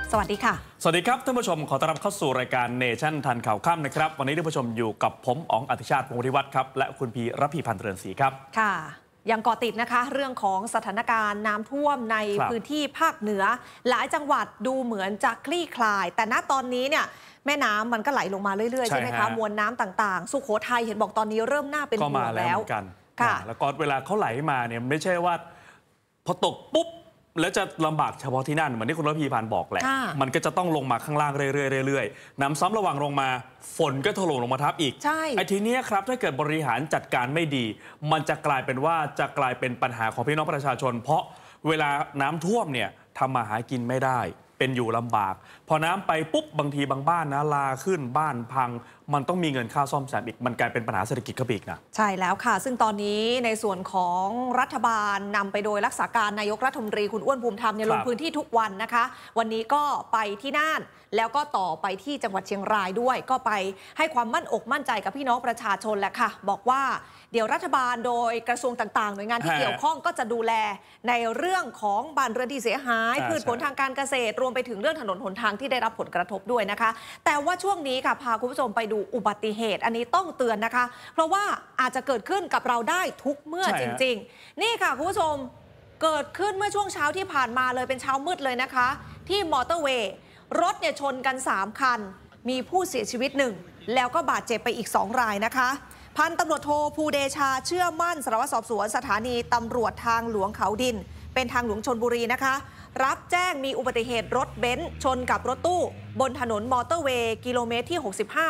สวัสดีค่ะสวัสดีครับท่านผู้ชมขอต้อนรับเข้าสู่รายการเนชั่นทันข่าวค่ำนะครับวันนี้ท่านผู้ชมอยู่กับผมอ๋องอธิชาติพงศ์ธิวัฒน์ครับและคุณพีรพีพันธ์เรือนศรีครับค่ะยังเกาะติดนะคะเรื่องของสถานการณ์น้ำท่วมในพื้นที่ภาคเหนือหลายจังหวัดดูเหมือนจะคลี่คลายแต่ณตอนนี้เนี่ยแม่น้ำมันก็ไหลลงมาเรื่อยๆใช่ไหมคะมวลน้ำต่างๆสุโขทัยเห็นบอกตอนนี้เริ่มน่าเป็นห่วงแล้วกันแล้วก็เวลาเขาไหลมาเนี่ยไม่ใช่ว่าพอตกปุ๊บแล้วจะลำบากเฉพาะที่นั่นเหมือนที่คุณรพีพันธ์บอกแหละมันก็จะต้องลงมาข้างล่างเรื่อยๆน้ำซ้ำระวังลงมาฝนก็ถล่มลงมาทับอีกไอ้ทีนี้ครับถ้าเกิดบริหารจัดการไม่ดีมันจะกลายเป็นปัญหาของพี่น้องประชาชนเพราะเวลาน้ำท่วมเนี่ยทำมาหากินไม่ได้เป็นอยู่ลำบากพอน้ำไปปุ๊บบางทีบางบ้านนะลาขึ้นบ้านพังมันต้องมีเงินค่าซ่อมแซมอีกมันกลายเป็นปัญหาเศรษฐกิจเข้าไปอีกนะใช่แล้วค่ะซึ่งตอนนี้ในส่วนของรัฐบาลนำไปโดยรักษาการนายกรัฐมนตรีคุณอ้วนภูมิธรรมลงพื้นที่ทุกวันนะคะวันนี้ก็ไปที่น่านแล้วก็ต่อไปที่จังหวัดเชียงรายด้วยก็ไปให้ความมั่นอกมั่นใจกับพี่น้องประชาชนแหละค่ะบอกว่าเดี๋ยวรัฐบาลโดยกระทรวงต่างๆหน่วยงานที่เกี่ยวข้องก็จะดูแลในเรื่องของบ้านเรือนที่เสียหายพืชผลทางการเกษตรรวมไปถึงเรื่องถนนหนทางที่ได้รับผลกระทบด้วยนะคะแต่ว่าช่วงนี้ค่ะพาคุณผู้ชมไปดูอุบัติเหตุอันนี้ต้องเตือนนะคะเพราะว่าอาจจะเกิดขึ้นกับเราได้ทุกเมื่อจริงๆนี่ค่ะคุณผู้ชมเกิดขึ้นเมื่อช่วงเช้าที่ผ่านมาเลยเป็นเช้ามืดเลยนะคะที่มอเตอร์เวย์รถเนี่ยชนกัน3คันมีผู้เสียชีวิต1แล้วก็บาดเจ็บไปอีก2รายนะคะพันตำรวจโทภูเดชาเชื่อมั่นสารวัตรสอบสวนสถานีตำรวจทางหลวงเขาดินเป็นทางหลวงชลบุรีนะคะรับแจ้งมีอุบัติเหตุรถเบนซ์ชนกับรถตู้บนถนนมอเตอร์เวย์กิโลเมตรที่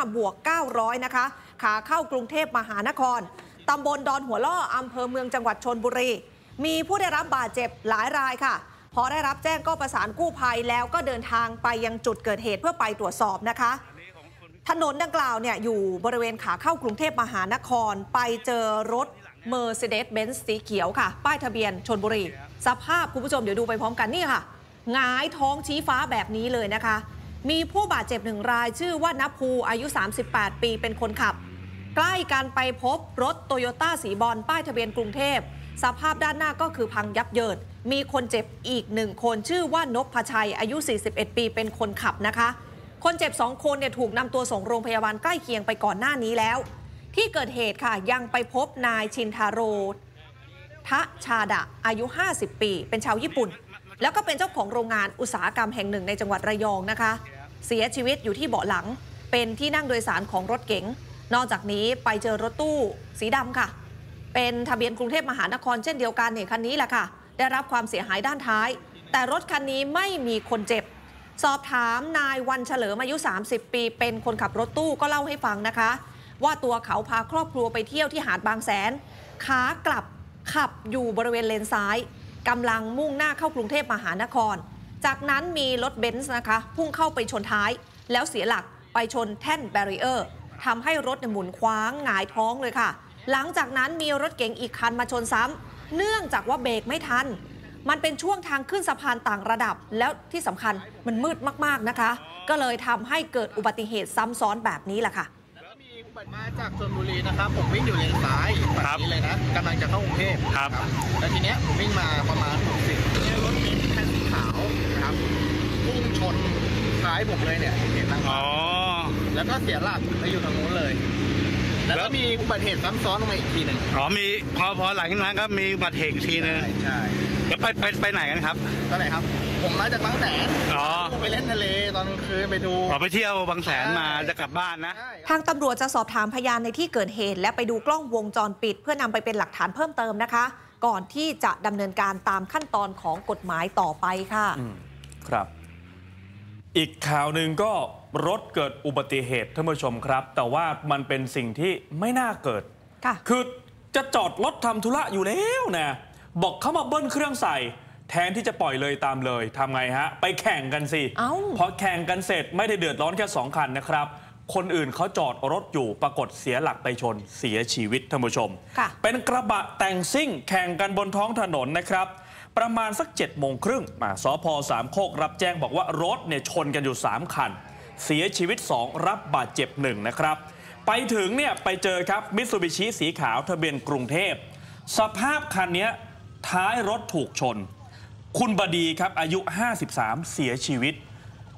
65+900นะคะขาเข้ากรุงเทพมหานครตำบลดอนหัวล่ออำเภอเมืองจังหวัดชลบุรีมีผู้ได้รับบาดเจ็บหลายรายค่ะพอได้รับแจ้งก็ประสานกู้ภัยแล้วก็เดินทางไปยังจุดเกิดเหตุเพื่อไปตรวจสอบนะคะถนนดังกล่าวเนี่ยอยู่บริเวณขาเข้ากรุงเทพมหานครไปเจอรถ Mercedes-Benz สีเขียวค่ะป้ายทะเบียนชลบุรีสภาพคุณผู้ชมเดี๋ยวดูไปพร้อมกันนี่ค่ะหงายท้องชี้ฟ้าแบบนี้เลยนะคะมีผู้บาดเจ็บ1รายชื่อว่าณภูอายุ38ปีเป็นคนขับใกล้กันไปพบรถโตโยต้าสีบอลป้ายทะเบียนกรุงเทพสภาพด้านหน้าก็คือพังยับเยินมีคนเจ็บอีก1คนชื่อว่านพชัยอายุ41ปีเป็นคนขับนะคะคนเจ็บ2คนเนี่ยถูกนำตัวส่งโรงพยาบาลใกล้เคียงไปก่อนหน้านี้แล้วที่เกิดเหตุค่ะยังไปพบนายชินทาโรทะชาดะอายุ50ปีเป็นชาวญี่ปุ่นแล้วก็เป็นเจ้าของโรงงานอุตสาหกรรมแห่งหนึ่งในจังหวัดระยองนะคะเสียชีวิตอยู่ที่เบาะหลังเป็นที่นั่งโดยสารของรถเก๋งนอกจากนี้ไปเจอรถตู้สีดำค่ะเป็นทะเบียนกรุงเทพมหานครเช่นเดียวกันเนี่ยคันนี้แหละค่ะได้รับความเสียหายด้านท้ายแต่รถคันนี้ไม่มีคนเจ็บสอบถามนายวันเฉลิมอายุ30ปีเป็นคนขับรถตู้ก็เล่าให้ฟังนะคะว่าตัวเขาพาครอบครัวไปเที่ยวที่หาดบางแสนขากลับขับอยู่บริเวณเลนซ้ายกำลังมุ่งหน้าเข้ากรุงเทพมหานครจากนั้นมีรถเบนซ์นะคะพุ่งเข้าไปชนท้ายแล้วเสียหลักไปชนแท่นแบรีเออร์ทำให้รถหมุนคว้างหงายท้องเลยค่ะหลังจากนั้นมีรถเก๋งอีกคันมาชนซ้ำเนื่องจากว่าเบรกไม่ทันมันเป็นช่วงทางขึ้นสะพานต่างระดับแล้วที่สำคัญมันมืดมากๆนะคะก็เลยทำให้เกิดอุบัติเหตุซ้ำซ้อนแบบนี้แหละค่ะมาจากชลบุรีนะครับผมวิ่งอยู่เลนซ้ายแบบนี้เลยนะกำลังจะเข้ากรุงเทพครับแล้วทีเนี้ยผมวิ่งมาประมาณ60เนี่ยรถเก๋งคันสีขาวนะครับพุ่งชนท้ายผมเลยเนี่ยเห็นนะครับแล้วก็เสียหลักไปอยู่ทางโน้นเลยแล้วก็มีอุบัติเหตุซ้ำซ้อนลงมาอีกทีหนึ่งมีพอหลังจากนั้นก็มีอุบัติเหตุอีกทีนึงใช่แล้วไปไหนกันครับไปไหนครับผมมาจากบางแสนไปเล่นทะเลตอนคืนไปดูไปเที่ยวบางแสนมาจะกลับบ้านนะทางตำรวจจะสอบถามพยานในที่เกิดเหตุและไปดูกล้องวงจรปิดเพื่อนำไปเป็นหลักฐานเพิ่มเติมนะคะก่อนที่จะดำเนินการตามขั้นตอนของกฎหมายต่อไปค่ะครับอีกข่าวหนึ่งก็รถเกิดอุบัติเหตุท่านผู้ชมครับแต่ว่ามันเป็นสิ่งที่ไม่น่าเกิดคือจะจอดรถทำธุระอยู่แล้วนะบอกเขามาเบิ้ลเครื่องใส่แทนที่จะปล่อยเลยตามเลยทำไงฮะไปแข่งกันสิพอแข่งกันเสร็จไม่ได้เดือดร้อนแค่2คันนะครับคนอื่นเขาจอดรถอยู่ปรากฏเสียหลักไปชนเสียชีวิตท่านผู้ชมเป็นกระบะแต่งซิ่งแข่งกันบนท้องถนนนะครับประมาณสัก7 โมงครึ่งสพ.สามโคกรับแจ้งบอกว่ารถเนี่ยชนกันอยู่3คันเสียชีวิต2รับบาดเจ็บ1นะครับไปถึงเนี่ยไปเจอครับมิตซูบิชิสีขาวทะเบียนกรุงเทพสภาพคันนี้ท้ายรถถูกชนคุณบดีครับอายุ53เสียชีวิต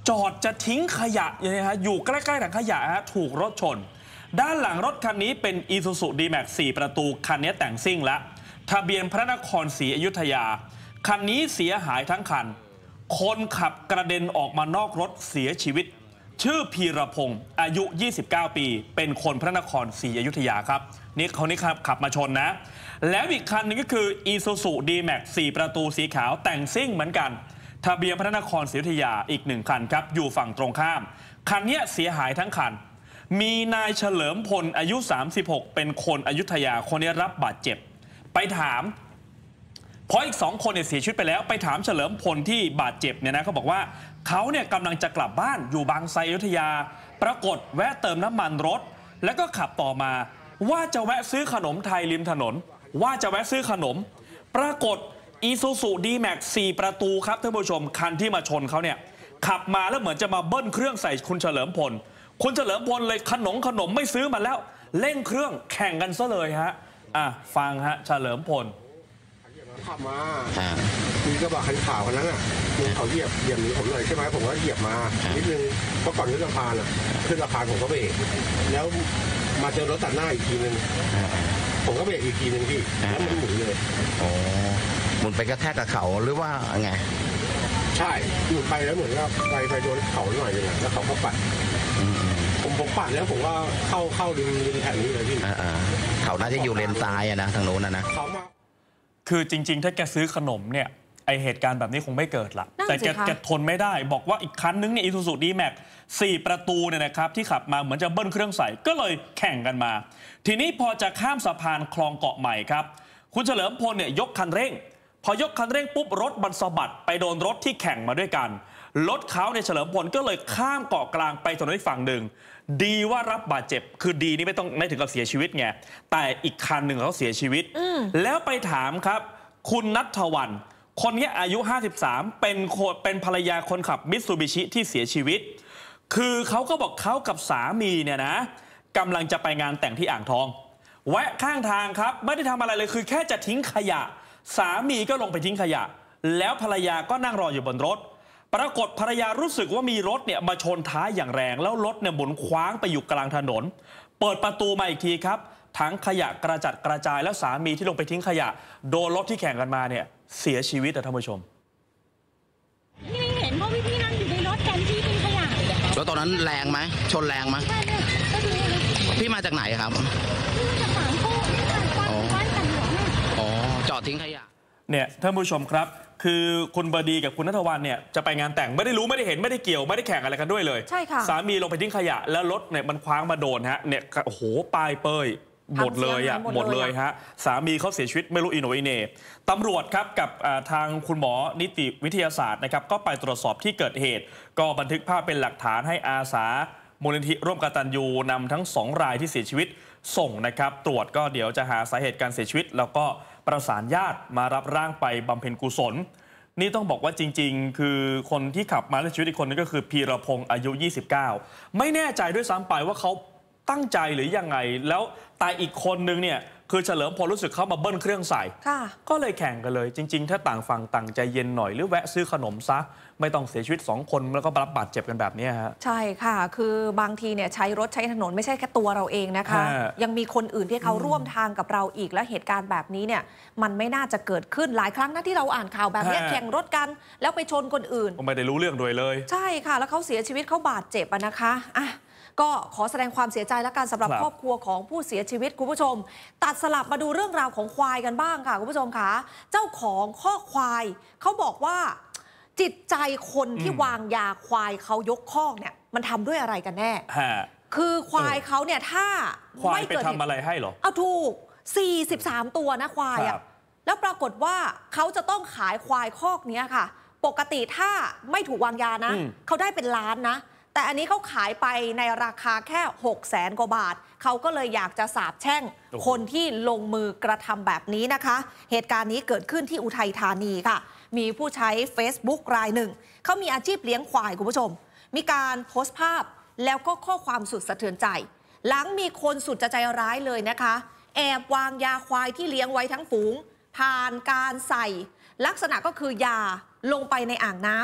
จอดจะทิ้งขยะอยู่ใกล้ๆถังขยะถูกรถชนด้านหลังรถคันนี้เป็น Isuzu D-Max 4 ประตูคันนี้แต่งซิ่งแล้วทะเบียนพระนครศรีอยุธยาคันนี้เสียหายทั้งคันคนขับกระเด็นออกมานอกรถเสียชีวิตชื่อพีรพงศ์อายุ29ปีเป็นคนพระนครศรีอยุธยาครับนี่เขานี่ขับมาชนนะแล้วอีกคันนึงก็คือ Isuzu D-Max 4 ประตูสีขาวแต่งซิ่งเหมือนกันทะเบียนพระนครศรีอยุธยาอีก1คันครับอยู่ฝั่งตรงข้ามคันนี้เสียหายทั้งคันมีนายเฉลิมพลอายุ36เป็นคนอยุธยาคนนี้รับบาดเจ็บไปถามเพราะอีก2คนเนี่ยเสียชีวิตไปแล้วไปถามเฉลิมพลที่บาดเจ็บเนี่ยนะเขาบอกว่าเขาเนี่ยกำลังจะกลับบ้านอยู่บางไทรอยุธยาปรากฏแวะเติมน้ำมันรถแล้วก็ขับต่อมาว่าจะแวะซื้อขนมไทยริมถนนว่าจะแวะซื้อขนมปรากฏIsuzu D-Max 4 ประตูครับท่านผู้ชมคันที่มาชนเขาเนี่ยขับมาแล้วเหมือนจะมาเบิ้ลเครื่องใส่คุณเฉลิมพลคุณเฉลิมพลเลยขนมไม่ซื้อมาแล้วเร่งเครื่องแข่งกันซะเลยฮะฟังฮะเฉลิมพลขับมามีกระบะคันขาวคนนั้นเขาเหยียบหนีผมเลยใช่ไหมผมก็เหยียบมานิดนึงเพราะก่อนขึ้นสะพานผมก็เบรกแล้วมาเจอรถตัดหน้าอีกทีนึงผมก็เบรกอีกทีนึงพี่แล้วมันหมุนเลยหมุนไปกระแทกกับเขาหรือว่าไงใช่หมุนไปแล้วเหมือนกับไปโดนเขาหน่อยนึงแล้วเขาก็ปัดผมปัดแล้วผมก็เข้าริมแถวนี้เลยพี่เขาน่าจะอยู่เลนซ้ายนะทางโน้นนะคือจริงๆถ้าแกซื้อขนมเนี่ยไอเหตุการณ์แบบนี้คงไม่เกิดละแต่แกทนไม่ได้บอกว่าอีกคันนึงเนี่ย Isuzu D-Max 4 ประตูเนี่ยนะครับที่ขับมาเหมือนจะเบิ้ลเครื่องใส่ก็เลยแข่งกันมาทีนี้พอจะข้ามสะพานคลองเกาะใหม่ครับคุณเฉลิมพลเนี่ยยกคันเร่งพอยกคันเร่งปุ๊บรถมันสะบัดไปโดนรถที่แข่งมาด้วยกันรถเขาเนี่ยเฉลิมพลก็เลยข้ามเกาะกลางไปถนนอีกฝั่งหนึ่งดีว่ารับบาดเจ็บคือดีนี่ไม่ถึงกับเสียชีวิตไงแต่อีกคันหนึ่งเขาเสียชีวิตแล้วไปถามครับคุณณัฐวรรณคนนี้อายุ53เป็นภรรยาคนขับมิตซูบิชิที่เสียชีวิตคือเขาก็บอกเขากับสามีเนี่ยนะกำลังจะไปงานแต่งที่อ่างทองแวะข้างทางครับไม่ได้ทำอะไรเลยคือแค่จะทิ้งขยะสามีก็ลงไปทิ้งขยะแล้วภรรยาก็นั่งรออยู่บนรถปรากฏภรรยารู้สึกว่ามีรถเนี่ยมาชนท้ายอย่างแรงแล้วรถเนี่ยหมุนคว้างไปอยู่กลางถนนเปิดประตูมาอีกทีครับทั้งขยะกระจัดกระจายแล้วสามีที่ลงไปทิ้งขยะโดนรถที่แข่งกันมาเนี่ยเสียชีวิตท่านผู้ชมพี่เห็นเพราะพี่นั่งอยู่ในรถกันที่ทิ้งขยะแล้วตอนนั้นแรงไหมชนแรงไหมใช่เนี่ยก็ดูพี่มาจากไหนครับจากสามโค้งบ้านกันหลวงจอดทิ้งขยะเนี่ยท่านผู้ชมครับคือคุณบดีกับคุณณัฐวรรณเนี่ยจะไปงานแต่งไม่ได้รู้ไม่ได้เห็นไม่ได้เกี่ยวไม่ได้แข่งอะไรกันด้วยเลยใช่ค่ะสามีลงไปทิ้งขยะแล้วรถเนี่ยมันคว้างมาโดนฮะเนี่ยโอ้โหปลายเปยหมดเลยหมดเลยฮะสามีเขาเสียชีวิตไม่รู้อิโนอิเน่ตำรวจครับกับทางคุณหมอนิติวิทยาศาสตร์นะครับก็ไปตรวจสอบที่เกิดเหตุก็บันทึกภาพเป็นหลักฐานให้อาสามูลนิธิร่วมกตัญญูนำทั้ง2 รายที่เสียชีวิตส่งนะครับตรวจก็เดี๋ยวจะหาสาเหตุการเสียชีวิตแล้วก็ประสานญาติมารับร่างไปบำเพ็ญกุศลนี่ต้องบอกว่าจริงๆคือคนที่ขับมาและชีวิตอีกคนนึงก็คือพีรพงศ์อายุ29ไม่แน่ใจด้วยซ้ำไปว่าเขาตั้งใจหรือยังไงแล้วแต่อีกคนนึงเนี่ยคือเฉลิมพลรู้สึกเขามาเบิ้ลเครื่องใส่ก็เลยแข่งกันเลยจริงๆถ้าต่างฝั่งต่างใจเย็นหน่อยหรือแวะซื้อขนมซะไม่ต้องเสียชีวิต2 คนแล้วก็รับบาดเจ็บกันแบบนี้ฮะใช่ค่ะคือบางทีเนี่ยใช้รถใช้ถนนไม่ใช่แค่ตัวเราเองนะคะยังมีคนอื่นที่เขาร่วมทางกับเราอีกและเหตุการณ์แบบนี้เนี่ยมันไม่น่าจะเกิดขึ้นหลายครั้งนะที่เราอ่านข่าวแบบนี้แข่งรถกันแล้วไปชนคนอื่นไม่ได้รู้เรื่องด้วยเลยใช่ค่ะแล้วเขาเสียชีวิตเขาบาดเจ็บนะคะก็ขอแสดงความเสียใจและกันสำหรับครอบครัวของผู้เสียชีวิตคุณผู้ชมตัดสลับมาดูเรื่องราวของควายกันบ้างค่ะคุณผู้ชมคะเจ้าของข้อควายเขาบอกว่าจิตใจคนที่วางยาควายเขายกคอกเนี่ยมันทำด้วยอะไรกันแน่คือควายเขาเนี่ยถ้าควายไปทำอะไรให้หรอเอาถูก43 ตัวนะควายแล้วปรากฏว่าเขาจะต้องขายควายคอกนี้ค่ะปกติถ้าไม่ถูกวางยานะเขาได้เป็นล้านนะแต่อันนี้เขาขายไปในราคาแค่600,000 กว่าบาทเขาก็เลยอยากจะสาปแช่งคนที่ลงมือกระทำแบบนี้นะคะเหตุการณ์นี้เกิดขึ้นที่อุทัยธานีค่ะมีผู้ใช้ Facebook รายหนึ่งเขามีอาชีพเลี้ยงควายคุณผู้ชมมีการโพสต์ภาพแล้วก็ข้อความสุดสะเทือนใจหลังมีคนสุดจะใจร้ายเลยนะคะแอบวางยาควายที่เลี้ยงไว้ทั้งฝูงผ่านการใส่ลักษณะก็คือยาลงไปในอ่างน้ำ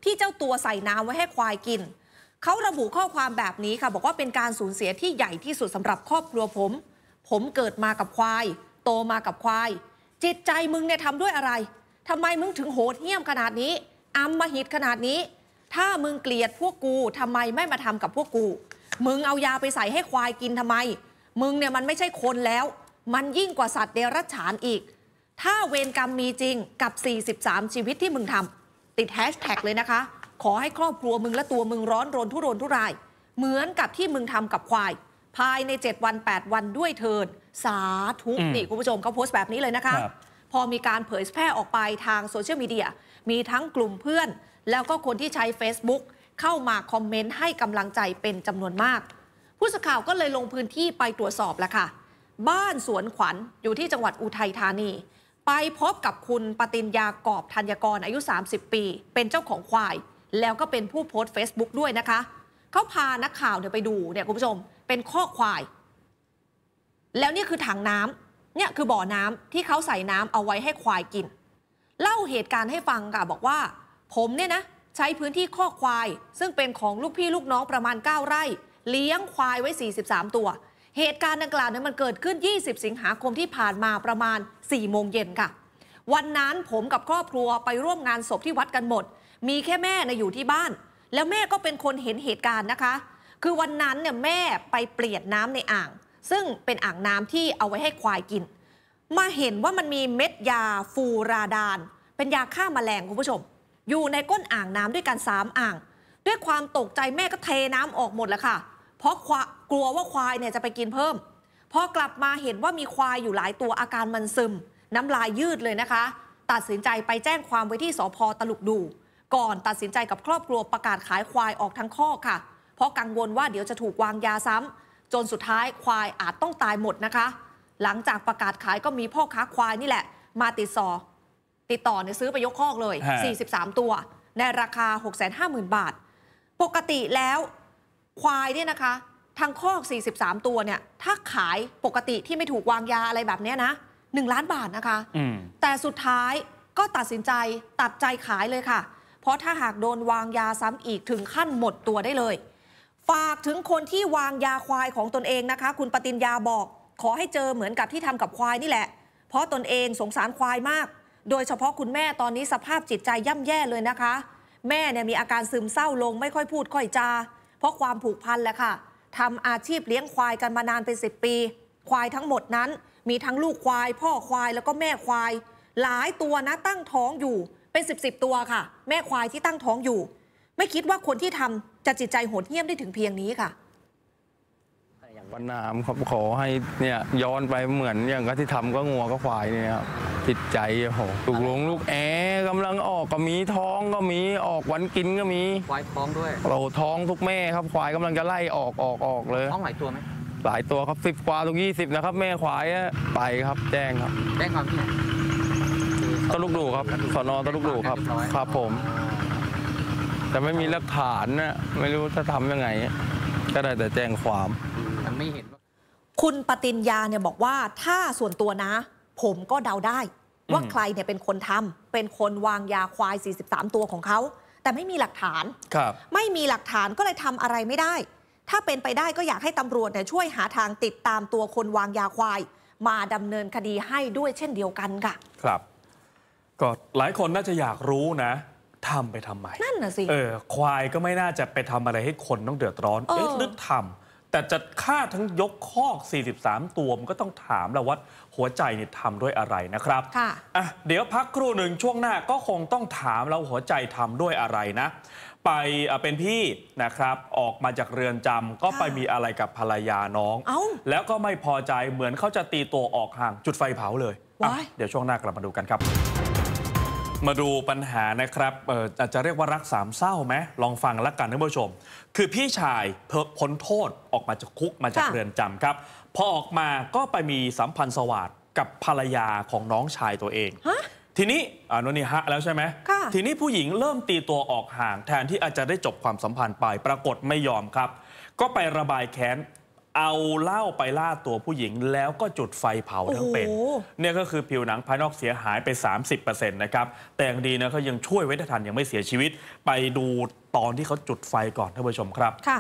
ที่เจ้าตัวใส่น้ำไว้ให้ควายกินเขาระบุข้อความแบบนี้ค่ะบอกว่าเป็นการสูญเสียที่ใหญ่ที่สุดสำหรับครอบครัวผมเกิดมากับควายโตมากับควายจิตใจมึงเนี่ยทำด้วยอะไรทำไมมึงถึงโหดเหี้ยมขนาดนี้อำมหิตขนาดนี้ถ้ามึงเกลียดพวกกูทำไมไม่มาทำกับพวกกูมึงเอายาไปใส่ให้ควายกินทำไมมึงเนี่ยมันไม่ใช่คนแล้วมันยิ่งกว่าสัตว์เดรัจฉานอีกถ้าเวรกรรมมีจริงกับ43ชีวิตที่มึงทำติดแฮชแท็กเลยนะคะขอให้ครอบครัวมึงและตัวมึงร้อนรนทุรนทุรายเหมือนกับที่มึงทำกับควายภายใน7 วัน8 วันด้วยเถิดสาธุนี่คุณผู้ชมเขาโพสต์แบบนี้เลยนะคะพอมีการเผยแพร่ออกไปทางโซเชียลมีเดียมีทั้งกลุ่มเพื่อนแล้วก็คนที่ใช้ Facebook เข้ามาคอมเมนต์ให้กำลังใจเป็นจำนวนมากผู้สื่อข่าวก็เลยลงพื้นที่ไปตรวจสอบแล้วค่ะบ้านสวนขวัญอยู่ที่จังหวัดอุทัยธานีไปพบกับคุณปฏิญญากอบธัญกรอายุ30 ปีเป็นเจ้าของควายแล้วก็เป็นผู้โพสต์ Facebook ด้วยนะคะเขาพานักข่าวไปดูเนี่ยคุณผู้ชมเป็นคอกควายแล้วนี่คือถังน้ำเนี่ยคือบ่อน้ำที่เขาใส่น้ำเอาไว้ให้ควายกินเล่าเหตุการณ์ให้ฟังค่ะบอกว่าผมเนี่ยนะใช้พื้นที่คอกควายซึ่งเป็นของลูกพี่ลูกน้องประมาณ9 ไร่เลี้ยงควายไว้43 ตัวเหตุการณ์ดังกล่าวนั้นมันเกิดขึ้น20 สิงหาคมที่ผ่านมาประมาณ4 โมงเย็นค่ะวันนั้นผมกับครอบครัวไปร่วมงานศพที่วัดกันหมดมีแค่แม่อยู่ที่บ้านแล้วแม่ก็เป็นคนเห็นเหตุการณ์นะคะคือวันนั้นเนี่ยแม่ไปเปลี่ยนน้ำในอ่างซึ่งเป็นอ่างน้ำที่เอาไว้ให้ควายกินมาเห็นว่ามันมีเม็ดยาฟูราดานเป็นยาฆ่าแมลงคุณผู้ชมอยู่ในก้นอ่างน้ำด้วยกัน3 อ่างด้วยความตกใจแม่ก็เทน้ำออกหมดแล้วค่ะเพราะกลัวว่าควายเนี่ยจะไปกินเพิ่มพอกลับมาเห็นว่ามีควายอยู่หลายตัวอาการมันซึมน้ำลายยืดเลยนะคะตัดสินใจไปแจ้งความไว้ที่สภ.ตลุกดูก่อนตัดสินใจกับครอบครัวประกาศขายควายออกทั้งคอกค่ะเพราะกังวลว่าเดี๋ยวจะถูกวางยาซ้ำจนสุดท้ายควายอาจต้องตายหมดนะคะหลังจากประกาศขายก็มีพ่อค้าควายนี่แหละมาติดต่อเนี่ยซื้อไปยกคอกเลย43 ตัวในราคา 650,000 บาทปกติแล้วควายเนี่ยนะคะทางคอก43 ตัวเนี่ยถ้าขายปกติที่ไม่ถูกวางยาอะไรแบบนี้นะ1 ล้านบาทนะคะแต่สุดท้ายก็ตัดสินใจตัดใจขายเลยค่ะเพราะถ้าหากโดนวางยาซ้ำอีกถึงขั้นหมดตัวได้เลยฝากถึงคนที่วางยาควายของตนเองนะคะคุณปฏิญญาบอกขอให้เจอเหมือนกับที่ทำกับควายนี่แหละเพราะตนเองสงสารควายมากโดยเฉพาะคุณแม่ตอนนี้สภาพจิตใจย่ำแย่เลยนะคะแม่เนี่ยมีอาการซึมเศร้าลงไม่ค่อยพูดค่อยจาเพราะความผูกพันแหละค่ะทำอาชีพเลี้ยงควายกันมานานเป็น10 ปีควายทั้งหมดนั้นมีทั้งลูกควายพ่อควายแล้วก็แม่ควายหลายตัวนะตั้งท้องอยู่เป็น10 ตัวค่ะแม่ควายที่ตั้งท้องอยู่ไม่คิดว่าคนที่ทำจะจิตใจโหดเหี้ยมได้ถึงเพียงนี้ค่ะวันน้ำครับขอให้เนี่ยย้อนไปเหมือนอย่างที่ทำก็งัวก็ควายเนี่ยครับจิตใจโอ้โหลูกแอกำลังออกก็มีท้องก็มีออกวันกินก็มีควายท้องด้วยเราท้องทุกแม่ครับควายกำลังจะไล่ออกเลยท้องหลายตัวไหมหลายตัวครับ10 กว่าถึง20นะครับแม่ควายไปครับแจ้งครับแจ้งความที่ไหนตลุกดูครับสน.ตลุกดูครับครับผมแต่ไม่มีหลักฐานนะไม่รู้จะทำยังไงก็ได้แต่แจ้งความมันไม่เห็นคุณปฏิญญาเนี่ยบอกว่าถ้าส่วนตัวนะผมก็เดาได้ว่าใครเนี่ยเป็นคนทำเป็นคนวางยาควาย43 ตัวของเขาแต่ไม่มีหลักฐานไม่มีหลักฐานก็เลยทำอะไรไม่ได้ถ้าเป็นไปได้ก็อยากให้ตำรวจเนี่ยช่วยหาทางติดตามตัวคนวางยาควายมาดำเนินคดีให้ด้วยเช่นเดียวกันค่ะครับก็หลายคนน่าจะอยากรู้นะทำไปทำไมนั่นน่ะสิควายก็ไม่น่าจะไปทำอะไรให้คนต้องเดือดร้อนหรือทำแต่จะฆ่าทั้งยกคอก43 ตัวมันก็ต้องถามแล้วว่าหัวใจเนี่ยทำด้วยอะไรนะครับค่ะเดี๋ยวพักครู่หนึ่งช่วงหน้าก็คงต้องถามแล้วหัวใจทำด้วยอะไรนะไปเป็นพี่นะครับออกมาจากเรือนจำก็ไปมีอะไรกับภรรยาน้องแล้วก็ไม่พอใจเหมือนเขาจะตีตัวออกห่างจุดไฟเผาเลยเดี๋ยวช่วงหน้ากลับมาดูกันครับมาดูปัญหานะครับอาจจะเรียกว่ารักสามเศร้าไหมลองฟังแล้วกันท่านผู้ชมคือพี่ชายพ้นโทษออกมาจากคุกมาจากเรือนจำครับพอออกมาก็ไปมีสัมพันธ์สวัสดิ์กับภรรยาของน้องชายตัวเองทีนี้โน่นนี่ฮะแล้วใช่ไหมทีนี้ผู้หญิงเริ่มตีตัวออกห่างแทนที่อาจจะได้จบความสัมพันธ์ไปปรากฏไม่ยอมครับก็ไประบายแค้นเอาเหล้าไปล่าตัวผู้หญิงแล้วก็จุดไฟเผาทั้งเป็นเนี่ยก็คือผิวหนังภายนอกเสียหายไป 30% นะครับแต่ยังดีนะเขายังช่วยไว้ได้ทันยังไม่เสียชีวิตไปดูตอนที่เขาจุดไฟก่อนท่านผู้ชมครับค่ะ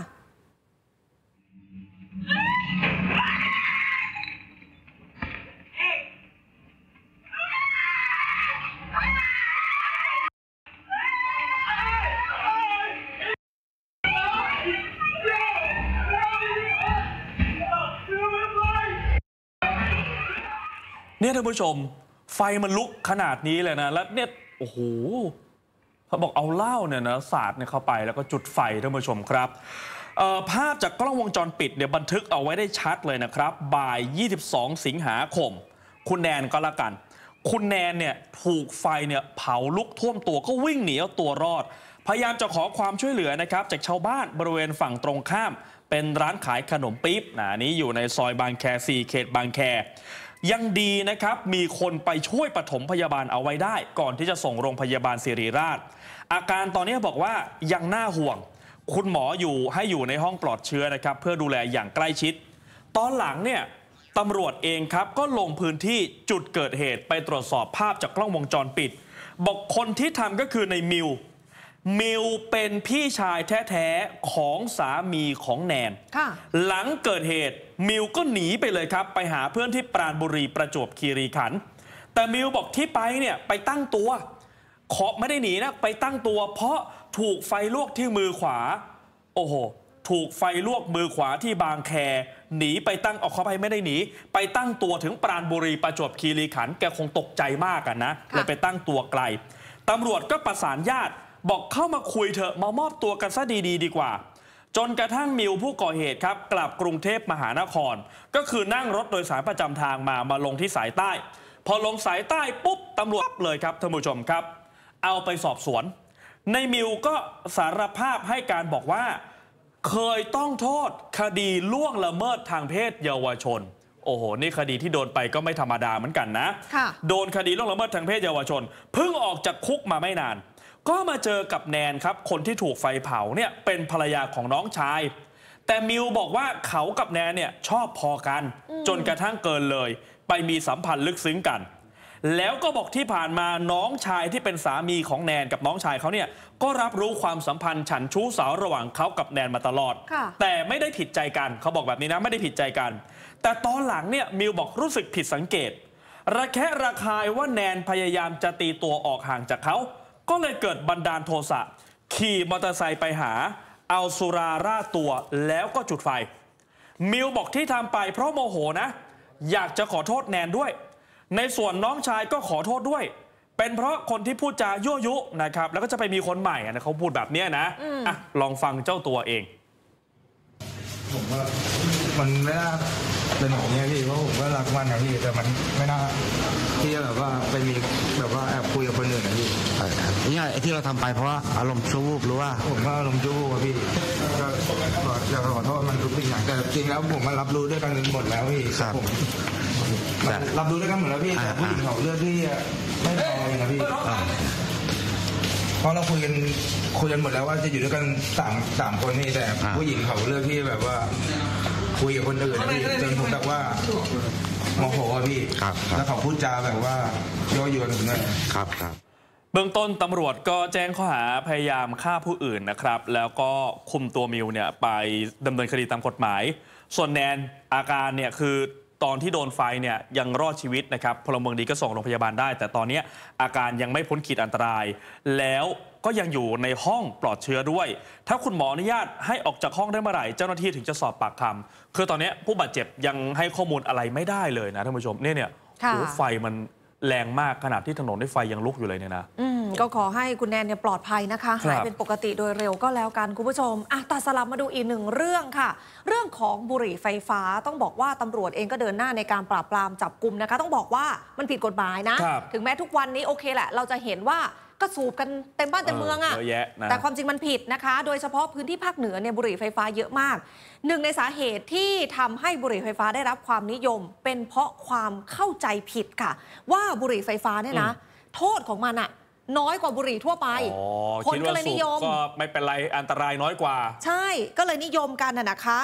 เนี่ยท่านผู้ชมไฟมันลุกขนาดนี้เลยนะแล้วเนี่ยโอ้โหเขาบอกเอาเหล้าเนี่ยนะสาดเนี่ยเข้าไปแล้วก็จุดไฟท่านผู้ชมครับภาพจากกล้องวงจรปิดเนี่ยบันทึกเอาไว้ได้ชัดเลยนะครับบ่าย22 สิงหาคมคุณแนนก็แล้วกันคุณแนนเนี่ยถูกไฟเนี่ยเผาลุกท่วมตัวก็วิ่งหนีเอาตัวรอดพยายามจะขอความช่วยเหลือนะครับจากชาวบ้านบริเวณฝั่งตรงข้ามเป็นร้านขายขนมปี๊บนี้อยู่ในซอยบางแค 4 เขตบางแคยังดีนะครับมีคนไปช่วยปฐมพยาบาลเอาไว้ได้ก่อนที่จะส่งโรงพยาบาลศิริราชอาการตอนนี้บอกว่ายังน่าห่วงคุณหมอให้อยู่ในห้องปลอดเชื้อนะครับเพื่อดูแลอย่างใกล้ชิดตอนหลังเนี่ยตำรวจเองครับก็ลงพื้นที่จุดเกิดเหตุไปตรวจสอบภาพจากกล้องวงจรปิดบอกคนที่ทำก็คือในมิวเป็นพี่ชายแท้ๆของสามีของแนนหลังเกิดเหตุมิวก็หนีไปเลยครับไปหาเพื่อนที่ปราณบุรีประจวบคีรีขันธ์แต่มิวบอกที่ไปเนี่ยไปตั้งตัวไม่ได้หนีนะไปตั้งตัวเพราะถูกไฟลวกที่มือขวาโอ้โหถูกไฟลวกมือขวาที่บางแคหนีไปตั้งขออภัยไม่ได้หนีไปตั้งตัวถึงปราณบุรีประจวบคีรีขันธ์แกคงตกใจมากนะเลยไปตั้งตัวไกลตำรวจก็ประสานญาติบอกเข้ามาคุยเถอะมามอบตัวกันซะดีกว่าจนกระทั่งมิวผู้ก่อเหตุครับกลับกรุงเทพมหานครก็คือนั่งรถโดยสารประจำทางมาลงที่สายใต้พอลงสายใต้ปุ๊บตำรวจเลยครับท่านผู้ชมครับเอาไปสอบสวนในมิวก็สารภาพให้การบอกว่าเคยต้องโทษคดีล่วงละเมิดทางเพศเยาวชนโอ้โหนี่คดีที่โดนไปก็ไม่ธรรมดาเหมือนกันนะโดนคดีล่วงละเมิดทางเพศเยาวชนเพิ่งออกจากคุกมาไม่นานก็มาเจอกับแนนครับคนที่ถูกไฟเผาเนี่ยเป็นภรรยาของน้องชายแต่มิวบอกว่าเขากับแนนเนี่ยชอบพอกันจนกระทั่งเกินเลยไปมีสัมพันธ์ลึกซึ้งกันแล้วก็บอกที่ผ่านมาน้องชายที่เป็นสามีของแนนกับน้องชายเขาเนี่ยก็รับรู้ความสัมพันธ์ฉันชู้สาวระหว่างเขากับแนนมาตลอดแต่ไม่ได้ผิดใจกันเขาบอกแบบนี้นะไม่ได้ผิดใจกันแต่ตอนหลังเนี่ยมิวบอกรู้สึกผิดสังเกตระแคะระคายว่าแนนพยายามจะตีตัวออกห่างจากเขาก็เลยเกิดบันดาลโทสะขี่มอเตอร์ไซค์ไปหาเอาสุราราดตัวแล้วก็จุดไฟมิวบอกที่ทำไปเพราะโมโหนะอยากจะขอโทษแนนด้วยในส่วนน้องชายก็ขอโทษด้วยเป็นเพราะคนที่พูดจายั่วยุนะครับแล้วก็จะไปมีคนใหม่นะเขาพูดแบบนี้นะลองฟังเจ้าตัวเองผมว่ามันไม่น่าเป็นอย่างนี้พี่เพราะผมก็รักมันนะพี่แต่มันไม่น่าที่จะแบบว่าไปมีแบบว่าแอบคุยกับคนอื่นนะพี่นี่ไอ้ที่เราทำไปเพราะว่าอารมณ์ชั่ววูบหรือว่าผมก็อารมณ์ชั่ววูบพี่ก็อยากขอโทษมันทุกสิ่งอย่างแต่จริงแล้วผมมันรับรู้ด้วยกันหมดแล้วพี่ผมรับรู้ด้วยกันหมดแล้วพี่แต่ผู้หญิงเขาเลือกที่ไม่พอเลยนะพี่เพราะเราคุยกันหมดแล้วว่าจะอยู่ด้วยกันสามคนนี่แต่ผู้หญิงเขาเลือกที่แบบว่าคุยกับคนอื่นพี่จนผมแบบว่าโมโหพี่แล้วเขาพูดจาแบบว่าย่อยวนผมเลยครับเบื้องต้นตำรวจก็แจ้งข้อหาพยายามฆ่าผู้อื่นนะครับแล้วก็คุมตัวมิวเนี่ยไปดำเนินคดีตามกฎหมายส่วนแนนอาการเนี่ยคือตอนที่โดนไฟเนี่ยยังรอดชีวิตนะครับพลเมืองดีก็ส่งโรงพยาบาลได้แต่ตอนนี้อาการยังไม่พ้นขีดอันตรายแล้วก็ยังอยู่ในห้องปลอดเชื้อด้วยถ้าคุณหมออนุญาตให้ออกจากห้องได้เมื่อไหร่เจ้าหน้าที่ถึงจะสอบปากคำคือตอนนี้ผู้บาดเจ็บยังให้ข้อมูลอะไรไม่ได้เลยนะท่านผู้ชมเนี่ยไฟมันแรงมากขนาดที่ถนนได้ไฟยังลุกอยู่เลยเนี่ยนะก็ขอให้คุณแนนเนี่ยปลอดภัยนะคะหายเป็นปกติโดยเร็วก็แล้วกันคุณผู้ชมตัดสลับมาดูอีกหนึ่งเรื่องค่ะเรื่องของบุหรี่ไฟฟ้าต้องบอกว่าตำรวจเองก็เดินหน้าในการปราบปรามจับกุมนะคะต้องบอกว่ามันผิดกฎหมายนะถึงแม้ทุกวันนี้โอเคแหละเราจะเห็นว่าก็สูบกันเต็มบ้านเต็มเมืองแต่ความจริงมันผิดนะคะโดยเฉพาะพื้นที่ภาคเหนือเนี่ยบุหรี่ไฟฟ้าเยอะมากหนึ่งในสาเหตุที่ทำให้บุหรี่ไฟฟ้าได้รับความนิยมเป็นเพราะความเข้าใจผิดค่ะว่าบุหรี่ไฟฟ้าเนี่ยนะโทษของมันอะน้อยกว่าบุหรี่ทั่วไปคนก็เลยนิยมก็ไม่เป็นไรอันตรายน้อยกว่าใช่ก็เลยนิยมกันนะคะ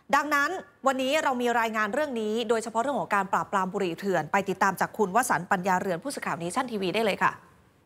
ดังนั้นวันนี้เรามีรายงานเรื่องนี้โดยเฉพาะเรื่องของการปราบปรามบุหรี่เถื่อนไปติดตามจากคุณวสันต์ปัญญาเรือนผู้สื่อข่าวNation TVได้เลยค่ะ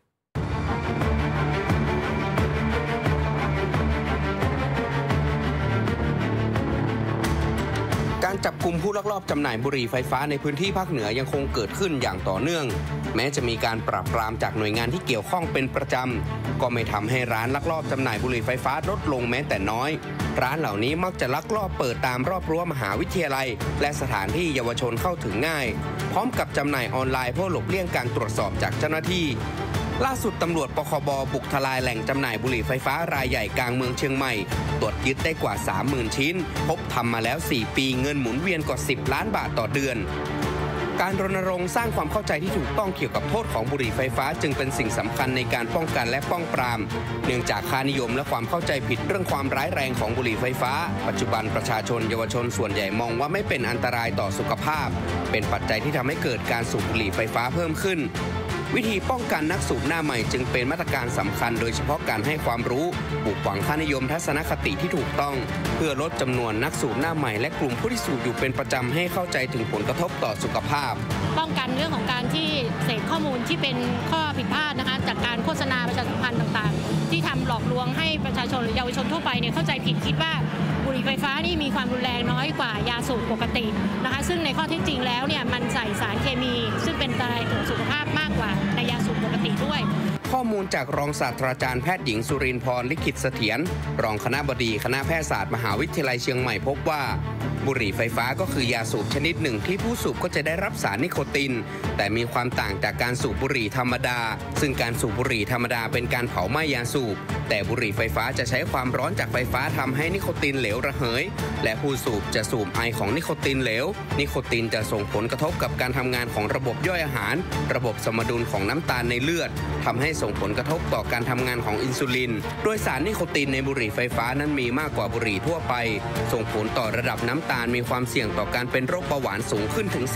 การจับกุมผู้ลักลอบจำหน่ายบุหรี่ไฟฟ้าในพื้นที่ภาคเหนือยังคงเกิดขึ้นอย่างต่อเนื่องแม้จะมีการปราบปรามจากหน่วยงานที่เกี่ยวข้องเป็นประจำก็ไม่ทำให้ร้านลักลอบจำหน่ายบุหรี่ไฟฟ้าลดลงแม้แต่น้อยร้านเหล่านี้มักจะลักลอบเปิดตามรอบรั้วมหาวิทยาลัยและสถานที่เยาวชนเข้าถึงง่ายพร้อมกับจำหน่ายออนไลน์เพื่อหลบเลี่ยงการตรวจสอบจากเจ้าหน้าที่ล่าสุดตำรวจปคบ.บุกทลายแหล่งจำหน่ายบุหรี่ไฟฟ้ารายใหญ่กลางเมืองเชียงใหม่ตรวจยึดได้กว่า 30,000 ชิ้นพบทำมาแล้ว4ปีเงินหมุนเวียนกว่า10 ล้านบาทต่อเดือนการรณรงค์สร้างความเข้าใจที่ถูกต้องเกี่ยวกับโทษของบุหรี่ไฟฟ้าจึงเป็นสิ่งสำคัญในการป้องกันและป้องปรามเนื่องจากค่านิยมและความเข้าใจผิดเรื่องความร้ายแรงของบุหรี่ไฟฟ้าปัจจุบันประชาชนเยาวชนส่วนใหญ่มองว่าไม่เป็นอันตรายต่อสุขภาพเป็นปัจจัยที่ทำให้เกิดการสูบบุหรี่ไฟฟ้าเพิ่มขึ้นวิธีป้องกันนักสูบหน้าใหม่จึงเป็นมาตรการสำคัญโดยเฉพาะการให้ความรู้ปลูกฝังค่านิยมทัศนคติที่ถูกต้องเพื่อลดจำนวนนักสูบหน้าใหม่และกลุ่มผู้ที่สูบอยู่เป็นประจำให้เข้าใจถึงผลกระทบต่อสุขภาพป้องกันเรื่องของการที่เสพข้อมูลที่เป็นข้อผิดพลาดนะคะจากการโฆษณาประชาสัมพันธ์ต่างๆที่ทำหลอกลวงให้ประชาชนหรือเยาวชนทั่วไปเนี่ยเข้าใจผิดคิดว่าบุหรี่ไฟฟ้านี่มีความรุนแรงน้อยกว่ายาสูบปกตินะคะซึ่งในข้อเท็จจริงแล้วเนี่ยมันใส่สารเคมีซึ่งเป็นอันตรายต่อสุขภาพมากกว่าในยาสูบปกติด้วยข้อมูลจากรองศาสตราจารย์แพทย์หญิงสุรินทร์พรลิขิตเสถียรรองคณบดีคณะแพทยศาสตร์มหาวิทยาลัยเชียงใหม่พบว่าบุหรี่ไฟฟ้าก็คือยาสูบชนิดหนึ่งที่ผู้สูบก็จะได้รับสารนิโคตินแต่มีความต่างจากการสูบบุหรี่ธรรมดาซึ่งการสูบบุหรี่ธรรมดาเป็นการเผาไหม้ยาสูบแต่บุหรี่ไฟฟ้าจะใช้ความร้อนจากไฟฟ้าทำให้นิโคตินเหลวระเหยและผู้สูบจะสูบไอของนิโคตินเหลวนิโคตินจะส่งผลกระทบกับการทำงานของระบบย่อยอาหารระบบสมดุลของน้ำตาลในเลือดทำให้ส่งผลกระทบต่อการทำงานของอินซูลินโดยสารนิโคตินในบุหรี่ไฟฟ้านั้นมีมากกว่าบุหรี่ทั่วไปส่งผลต่อระดับน้ำตาลมีความเสี่ยงต่อการเป็นโรคเบาหวานสูงขึ้นถึง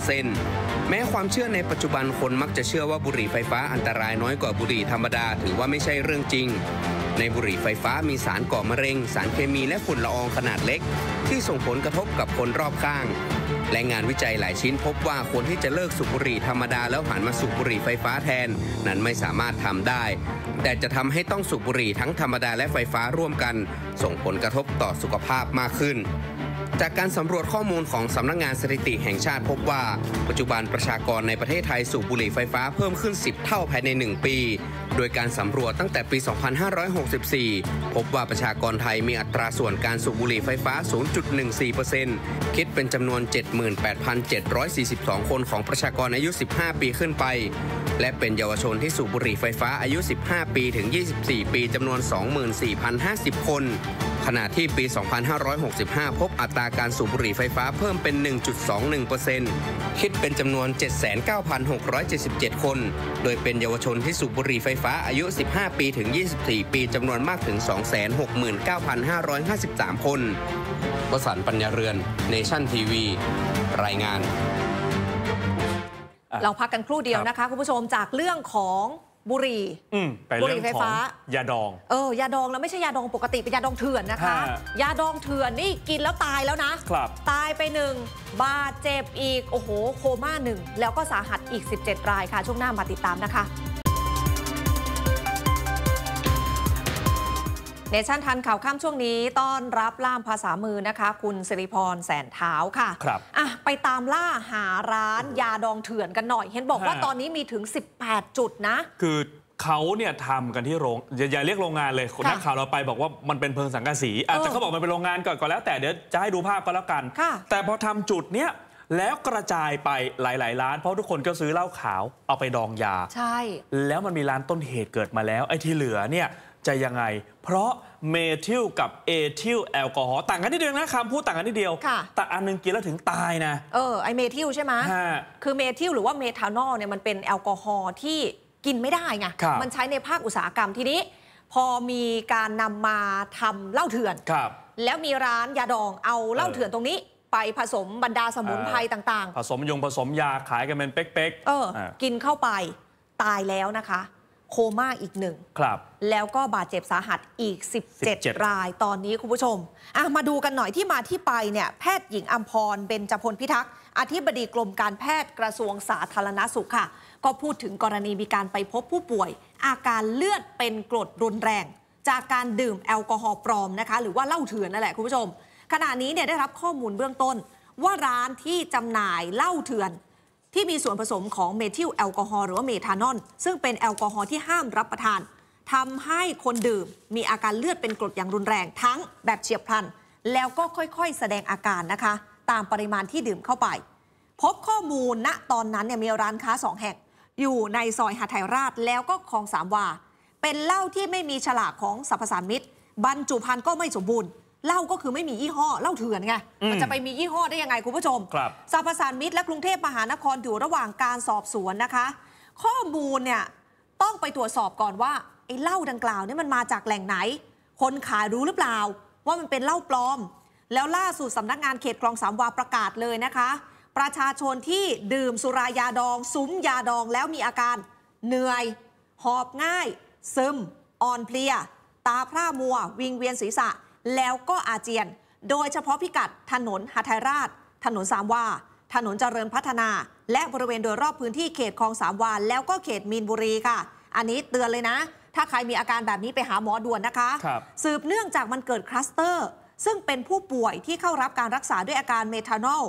40% แม้ความเชื่อในปัจจุบันคนมักจะเชื่อว่าบุหรี่ไฟฟ้าอันตรายน้อยกว่าบุหรี่ธรรมดาถือว่าไม่ใช่เรื่องจริงในบุหรี่ไฟฟ้ามีสารก่อมะเร็งสารเคมีและฝุ่นละอองขนาดเล็กที่ส่งผลกระทบกับคนรอบข้างและงานวิจัยหลายชิ้นพบว่าคนที่จะเลิกสูบบุหรี่ธรรมดาแล้วหันมาสูบบุหรี่ไฟฟ้าแทนนั้นไม่สามารถทำได้แต่จะทำให้ต้องสูบบุหรี่ทั้งธรรมดาและไฟฟ้าร่วมกันส่งผลกระทบต่อสุขภาพมากขึ้นจากการสำรวจข้อมูลของสำนักงานสถิติแห่งชาติพบว่าปัจจุบันประชากรในประเทศไทยสูบบุหรี่ไฟฟ้าเพิ่มขึ้น10 เท่าภายใน1 ปีโดยการสำรวจตั้งแต่ปี 2564 พบว่าประชากรไทยมีอัตราส่วนการสูบบุหรี่ไฟฟ้า 0.14% คิดเป็นจำนวน 78,742 คนของประชากรอายุ 15 ปีขึ้นไปและเป็นเยาวชนที่สูบบุหรี่ไฟฟ้าอายุ 15 ปีถึง 24 ปีจำนวน 24,050 คนขณะที่ปี 2565 พบอัตราการสูบบุหรี่ไฟฟ้าเพิ่มเป็น 1.21% คิดเป็นจำนวน 79,677 คนโดยเป็นเยาวชนที่สูบบุหรี่ไฟฟ้าอายุ 15 ปีถึง 24 ปีจำนวนมากถึง 269,553 คนวสันต์ปัญญาเรือน Nation TV รายงานเราพักกันครู่เดียวนะคะคุณผู้ชมจากเรื่องของบุหรี่บุหรี่ไฟฟ้ายาดองยาดองแล้วไม่ใช่ยาดองปกติเป็นยาดองเถื่อนนะคะยาดองเถื่อนนี่กินแล้วตายแล้วนะตายไป1บาดเจ็บอีกโอ้โหโคม่า1แล้วก็สาหัสอีก17 รายค่ะช่วงหน้ามาติดตามนะคะเนชั่นทันข่าวค่ำช่วงนี้ต้อนรับล่ามภาษามือนะคะคุณสิริพรแสนเท้าค่ะครับไปตามล่าหาร้านยาดองเถื่อนกันหน่อยเห็นบอกว่าตอนนี้มีถึง18 จุดนะคือเขาเนี่ยทำกันที่โรงอย่าเรียกโรงงานเลยคนนักข่าวเราไปบอกว่ามันเป็นเพิงสังกะสีแต่เขาบอกมันเป็นโรงงานก่อนแล้วแต่เดี๋ยวจะให้ดูภาพก็แล้วกันแต่พอทำจุดเนี้ยแล้วกระจายไปหลายๆร้านเพราะทุกคนก็ซื้อเหล้าขาวเอาไปดองยาใช่แล้วมันมีร้านต้นเหตุเกิดมาแล้วไอ้ที่เหลือเนี่ยจะยังไงเพราะเมทิลกับเอทิลแอลกอฮอล์ต่างกันนิดเดียวนะคำพูดต่างกันนิดเดียวแต่อันนึงกินแล้วถึงตายนะไอเมทิลใช่ไหมคือเมทิลหรือว่าเมทานอลเนี่ยมันเป็นแอลกอฮอล์ที่กินไม่ได้ไงมันใช้ในภาคอุตสาหกรรมทีนี้พอมีการนำมาทำเหล้าเถื่อนแล้วมีร้านยาดองเอาเหล้าเถื่อนตรงนี้ไปผสมบรรดาสมุนไพรต่างๆผสมยาขายกันเป็นเป๊กๆกินเข้าไปตายแล้วนะคะโคม่าอีก1 ครับแล้วก็บาดเจ็บสาหัสอีก17รายตอนนี้คุณผู้ชมมาดูกันหน่อยที่มาที่ไปเนี่ยแพทย์หญิงอัมพรเบญจพลพิทักษ์อธิบดีกรมการแพทย์กระทรวงสาธารณสุขค่ะก็พูดถึงกรณีมีการไปพบผู้ป่วยอาการเลือดเป็นกรดรุนแรงจากการดื่มแอลกอฮอล์ปลอมนะคะหรือว่าเหล้าเถื่อนนั่นแหละคุณผู้ชมขณะนี้เนี่ยได้รับข้อมูลเบื้องต้นว่าร้านที่จำหน่ายเหล้าเถื่อนที่มีส่วนผสมของเมทิลแอลกอฮอล์หรือว่าเมทานอลซึ่งเป็นแอลกอฮอล์ที่ห้ามรับประทานทำให้คนดื่มมีอาการเลือดเป็นกรดอย่างรุนแรงทั้งแบบเฉียบพลันแล้วก็ค่อยๆแสดงอาการนะคะตามปริมาณที่ดื่มเข้าไปพบข้อมูลณตอนนั้นเนี่ยมีร้านค้า2แห่งอยู่ในซอยหทัยราชแล้วก็คลองสามวาเป็นเหล้าที่ไม่มีฉลากของสรรพสามิตบรรจุภัณฑ์ก็ไม่สมบูรณ์เหล้าก็คือไม่มียี่ห้อเหล้าเถื่อนไงมันจะไปมียี่ห้อได้ยังไงคุณผู้ชมสรรพสามิตและกรุงเทพมหานครอยู่ระหว่างการสอบสวนนะคะข้อมูลเนี่ยต้องไปตรวจสอบก่อนว่าไอ้เหล้าดังกล่าวนี่มันมาจากแหล่งไหนคนขายรู้หรือเปล่าว่ามันเป็นเหล้าปลอมแล้วล่าสุดสำนักงานเขตคลองสามวาประกาศเลยนะคะประชาชนที่ดื่มสุรายาดองซุ้มยาดองแล้วมีอาการเหนื่อยหอบง่ายซึมอ่อนเพลียตาพร่ามัววิงเวียนศีรษะแล้วก็อาเจียนโดยเฉพาะพิกัดถนนหทัยราชถนนสามวาถนนเจริญพัฒนาและบริเวณโดยรอบพื้นที่เขตคลองสามวาแล้วก็เขตมีนบุรีค่ะอันนี้เตือนเลยนะถ้าใครมีอาการแบบนี้ไปหาหมอด่วนนะคะสืบเนื่องจากมันเกิดคลัสเตอร์ซึ่งเป็นผู้ป่วยที่เข้ารับการรักษาด้วยอาการเมทานอล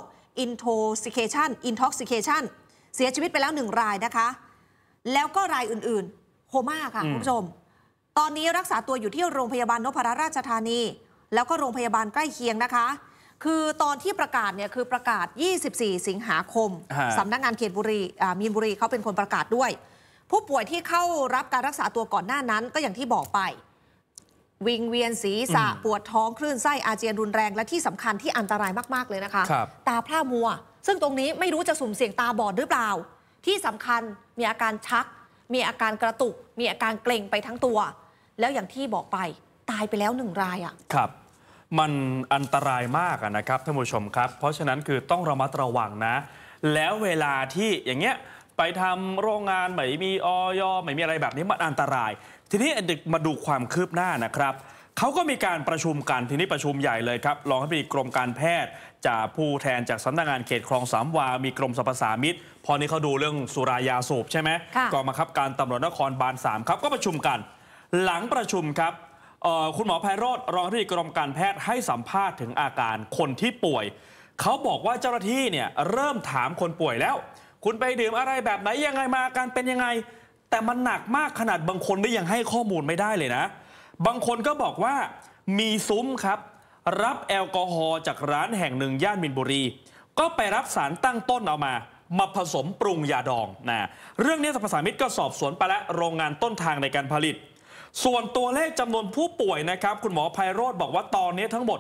intoxication เสียชีวิตไปแล้ว1รายนะคะแล้วก็รายอื่นๆโคม่าค่ะคุณผู้ชมตอนนี้รักษาตัวอยู่ที่โรงพยาบาลนพรัตน์ราชธานีแล้วก็โรงพยาบาลใกล้เคียงนะคะคือตอนที่ประกาศเนี่ยคือประกาศ24สิงหาคมสำนักงานเขตมีนบุรีเขาเป็นคนประกาศด้วยผู้ป่วยที่เข้ารับการรักษาตัวก่อนหน้านั้นก็อย่างที่บอกไปวิงเวียนศีรษะปวดท้องคลื่นไส้อาเจียนรุนแรงและที่สำคัญที่อันตรายมากๆเลยนะคะตาพร่ามัวซึ่งตรงนี้ไม่รู้จะสุ่มเสี่ยงตาบอดหรือเปล่าที่สำคัญมีอาการชักมีอาการกระตุกมีอาการเกร็งไปทั้งตัวแล้วอย่างที่บอกไปตายไปแล้ว1รายครับมันอันตรายมากนะครับท่านผู้ชมครับเพราะฉะนั้นคือต้องระมัดระวังนะแล้วเวลาที่อย่างเงี้ยไปทำโรงงานไม่มีอย.ไม่มีอะไรแบบนี้มันอันตรายทีนี้มาดูความคืบหน้านะครับเขาก็มีการประชุมกันทีนี้ประชุมใหญ่เลยครับรองอธิบดีกรมการแพทย์จากผู้แทนจากสำนักงานเขตคลองสามวามีกรมสรรพสามิตพอนี้เขาดูเรื่องสุรายาสูบใช่ไหมกองบังคับการตำรวจนครบาล3ครับก็ประชุมกันหลังประชุมครับคุณหมอไพโรจน์รองอธิบดีกรมการแพทย์ให้สัมภาษณ์ถึงอาการคนที่ป่วยเขาบอกว่าเจ้าหน้าที่เนี่ยเริ่มถามคนป่วยแล้วคุณไปดื่มอะไรแบบไหนยังไงมาอาการเป็นยังไงแต่มันหนักมากขนาดบางคนได้ยังให้ข้อมูลไม่ได้เลยนะบางคนก็บอกว่ามีซุ้มครับรับแอลกอฮอล์จากร้านแห่งหนึ่งย่านมีนบุรีก็ไปรับสารตั้งต้นเอามาผสมปรุงยาดองนะเรื่องนี้สรรพสามิตก็สอบสวนไปแล้วโรงงานต้นทางในการผลิตส่วนตัวเลขจำนวนผู้ป่วยนะครับคุณหมอไพโรจน์บอกว่าตอนนี้ทั้งหมด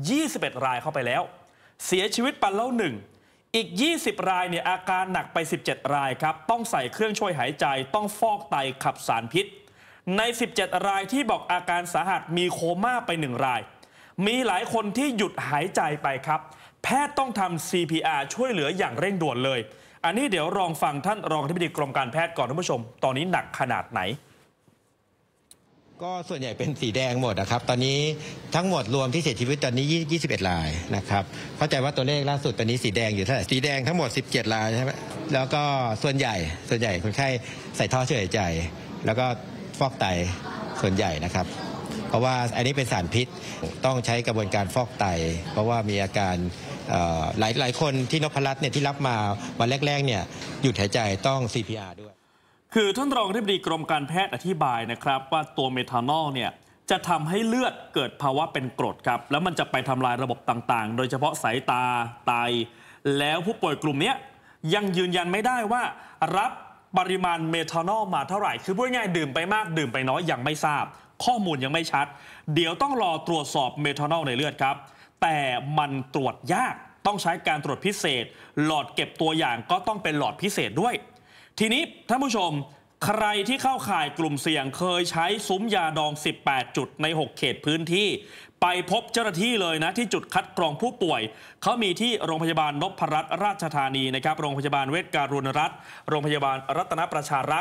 21รายเข้าไปแล้วเสียชีวิตไปแล้ว1อีก20รายเนี่ยอาการหนักไป17รายครับต้องใส่เครื่องช่วยหายใจต้องฟอกไตขับสารพิษใน17รายที่บอกอาการสาหัสมีโคม่าไป1รายมีหลายคนที่หยุดหายใจไปครับแพทย์ต้องทำ CPR ช่วยเหลืออย่างเร่งด่วนเลยอันนี้เดี๋ยวลองฟังท่านรองอธิบดีกรมการแพทย์ก่อนท่านผู้ชมตอนนี้หนักขนาดไหนก็ส่วนใหญ่เป็นสีแดงหมดนะครับตอนนี้ทั้งหมดรวมที่เสียชีวิตตอนนี้21รายนะครับเข้าใจว่าตัวเลขล่าสุดตอนนี้สีแดงอยู่เท่าไหร่สีแดงทั้งหมด17รายใช่ไหมแล้วก็ส่วนใหญ่คนไข้ใส่ท่อช่วยหายใจแล้วก็ฟอกไตส่วนใหญ่นะครับเพราะว่าอันนี้เป็นสารพิษต้องใช้กระบวนการฟอกไตเพราะว่ามีอาการหลายคนที่นพรัตน์เนี่ยที่รับมาวันแรกๆเนี่ยหยุดหายใจต้อง CPR ด้วยคือท่านรองอธิบดีกรมการแพทย์อธิบายนะครับว่าตัวเมทานอลเนี่ยจะทำให้เลือดเกิดภาวะเป็นกรดครับแล้วมันจะไปทำลายระบบต่างๆโดยเฉพาะสายตาไตแล้วผู้ป่วยกลุ่มนี้ยังยืนยันไม่ได้ว่ารับปริมาณเมทานอลมาเท่าไหร่คือพูดง่ายดื่มไปมากดื่มไปน้อยยังไม่ทราบข้อมูลยังไม่ชัดเดี๋ยวต้องรอตรวจสอบเมทานอลในเลือดครับแต่มันตรวจยากต้องใช้การตรวจพิเศษหลอดเก็บตัวอย่างก็ต้องเป็นหลอดพิเศษด้วยทีนี้ท่านผู้ชมใครที่เข้าข่ายกลุ่มเสี่ยงเคยใช้ซุ้มยาดอง18จุดใน6เขตพื้นที่ไปพบเจ้าหน้าที่เลยนะที่จุดคัดกรองผู้ป่วยเขามีที่โรงพยาบาลนพรัตน์ราชธานีนะครับโรงพยาบาลเวชการุณรัตน์โรงพยาบาลรัตนประชารักษ์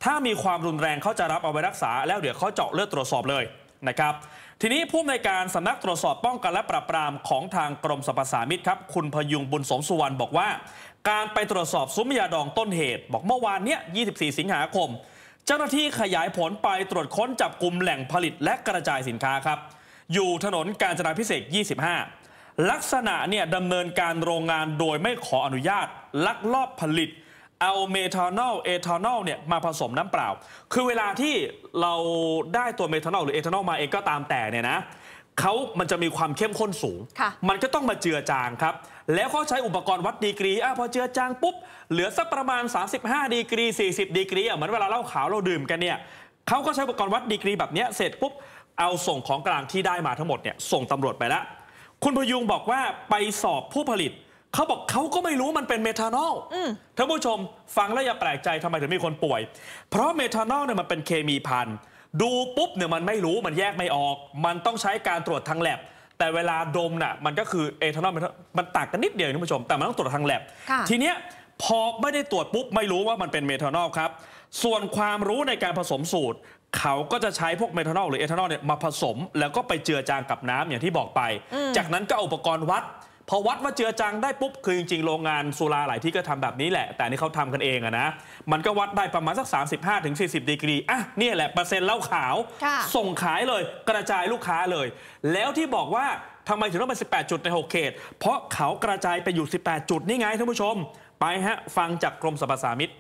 ถ้ามีความรุนแรงเขาจะรับเอาไว้รักษาแล้วเดี๋ยวเขาเจาะเลือดตรวจสอบเลยนะครับทีนี้ผู้อำนวยการสำนักตรวจสอบป้องกันและปราบปรามของทางกรมสรรพสามิตครับคุณพยุงบุญสมสุวรรณบอกว่าการไปตรวจสอบซุ้มยาดองต้นเหตุบอกเมื่อวานนี้24 สิงหาคมเจ้าหน้าที่ขยายผลไปตรวจค้นจับกลุ่มแหล่งผลิตและกระจายสินค้าครับอยู่ถนนกาญจนาภิเษก 25 ลักษณะเนี่ยดำเนินการโรงงานโดยไม่ขออนุญาตลักลอบผลิตเอาเมทานอลเอทานอลเนี่ยมาผสมน้ำเปล่าคือเวลาที่เราได้ตัวเมทานอลหรือเอทานอลมาเองก็ตามแต่เนี่ยนะมันจะมีความเข้มข้นสูงมันก็ต้องมาเจือจางครับแล้วเขาใช้อุปกรณ์วัดดีกรีพอเจือจางปุ๊บเหลือสักประมาณ35 ดีกรี40 ดีกรีเหมือนเวลาเหล้าขาวเราดื่มกันเนี่ยเขาก็ใช้อุปกรณ์วัดดีกรีแบบนี้เสร็จปุ๊บเอาส่งของกลางที่ได้มาทั้งหมดเนี่ยส่งตำรวจไปแล้วคุณพยุงบอกว่าไปสอบผู้ผลิตเขาบอกเขาก็ไม่รู้มันเป็นเมทานอลท่านผู้ชมฟังแล้วอย่าแปลกใจทำไมถึงมีคนป่วยเพราะเมทานอลเนี่ยมันเป็นเคมีพันดูปุ๊บเนี่ยมันไม่รู้มันแยกไม่ออกมันต้องใช้การตรวจทางแลบแต่เวลาดมน่ะมันก็คือเอทานอลมันต่างกันนิดเดียวท่านผู้ชมแต่มันต้องตรวจทางแลบทีเนี้ยพอไม่ได้ตรวจปุ๊บไม่รู้ว่ามันเป็นเมทานอลครับส่วนความรู้ในการผสมสูตรเขาก็จะใช้พวกเมทานอลหรือเอทานอลเนี่ยมาผสมแล้วก็ไปเจือจางกับน้ำอย่างที่บอกไปจากนั้นก็เอาอุปกรณ์วัดพอวัดว่าเจือจางได้ปุ๊บคือจริงๆโรงงานสุราหลายที่ก็ทำแบบนี้แหละแต่นี่เขาทำกันเองนะมันก็วัดได้ประมาณสัก 35-40 ดีกรีนี่แหละเปอร์เซ็นต์เหล้าขาวส่งขายเลยกระจายลูกค้าเลยแล้วที่บอกว่าทำไมถึงต้องเป็น18 จุดใน6 เขตเพราะเขากระจายไปอยู่18 จุดนี่ไงท่านผู้ชมไปฟังจากกรมสรรพสามิต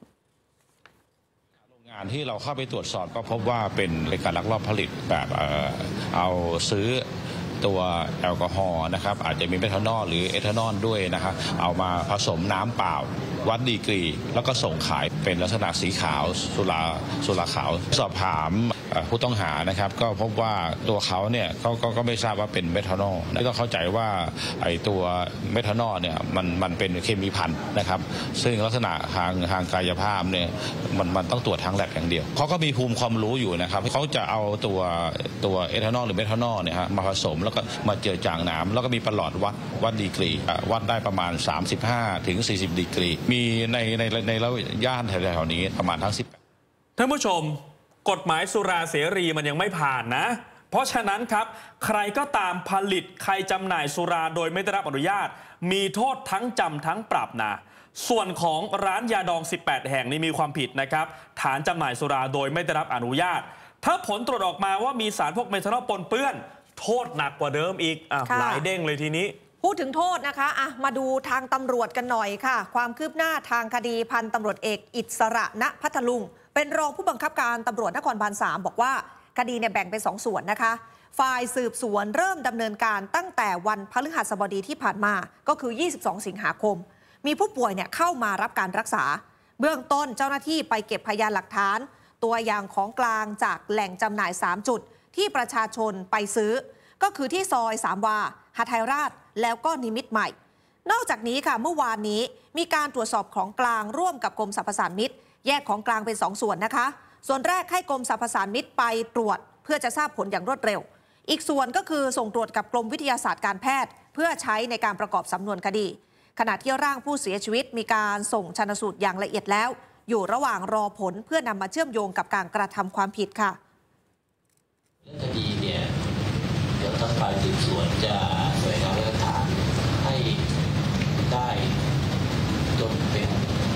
โรงงานที่เราเข้าไปตรวจสอบก็พบว่าเป็นการลักลอบผลิตแบบเอาซื้อตัวแอลกอฮอล์นะครับอาจจะมีเมทานอลหรือเอทานอลด้วยนะครับเอามาผสมน้ำเปล่าวัดดีกรีแล้วก็ส่งขายเป็นลักษณะสีขาวสุราขาวสอบถามผู้ต้องหานะครับก็พบว่าตัวเขาเนี่ยก็ไม่ทราบว่าเป็นเมทานอลและต้องเข้าใจว่าไอ้ตัวเมทานอลเนี่ยมันเป็นเคมีพันนะครับซึ่งลักษณะทางกายภาพเนี่ยมันต้องตรวจทางแลบอย่างเดียวเขาก็มีภูมิความรู้อยู่นะครับเขาจะเอาตัวเอทานอลหรือเมทานอลเนี่ยฮะมาผสมแล้วก็มาเจือจางน้ำแล้วก็มีประหลอดวัดดีกรีวัดได้ประมาณ 35-40 ดีกรีมีในระย่านแถวๆนี้ประมาณทั้ง10 ท่านผู้ชมกฎหมายสุราเสรีมันยังไม่ผ่านนะเพราะฉะนั้นครับใครก็ตามผลิตใครจำหน่ายสุราโดยไม่ได้รับอนุญาตมีโทษทั้งจำทั้งปรับนะส่วนของร้านยาดอง18 แห่งนี้มีความผิดนะครับฐานจำหน่ายสุราโดยไม่ได้รับอนุญาตถ้าผลตรวจออกมาว่ามีสารพวกเมทานอลปนเปื้อนโทษหนักกว่าเดิมอีกหลายเด้งเลยทีนี้พูดถึงโทษนะคะมาดูทางตำรวจกันหน่อยค่ะความคืบหน้าทางคดีพันตำรวจเอกอิสระณพัทลุงเป็นรองผู้บังคับการตำรวจนครบาล 3บอกว่าคดีเนี่ยแบ่งเป็น2 ส่วนนะคะฝ่ายสืบสวนเริ่มดำเนินการตั้งแต่วันพฤหัสบดีที่ผ่านมาก็คือ22 สิงหาคมมีผู้ป่วยเนี่ยเข้ามารับการรักษาเบื้องต้นเจ้าหน้าที่ไปเก็บพยานหลักฐานตัวอย่างของกลางจากแหล่งจำหน่าย3 จุดที่ประชาชนไปซื้อก็คือที่ซอย3 วาหทัยราชแล้วก็นิมิตรใหม่นอกจากนี้ค่ะเมื่อวานนี้มีการตรวจสอบของกลางร่วมกับกรมสรรพสามิตแยกของกลางเป็น2 ส่วนนะคะส่วนแรกให้กรมสรรพสามิตไปตรวจเพื่อจะทราบผลอย่างรวดเร็วอีกส่วนก็คือส่งตรวจกับกรมวิทยาศาสตร์การแพทย์เพื่อใช้ในการประกอบสำนวนคดีขณะที่ร่างผู้เสียชีวิตมีการส่งชันสูตรอย่างละเอียดแล้วอยู่ระหว่างรอผลเพื่อนำมาเชื่อมโยงกับการกระทำความผิดค่ะคดีเนี่ยเดี๋ยวทางฝ่ายสืบสวนจะแสวงหาหลักฐานให้ได้จนเป็น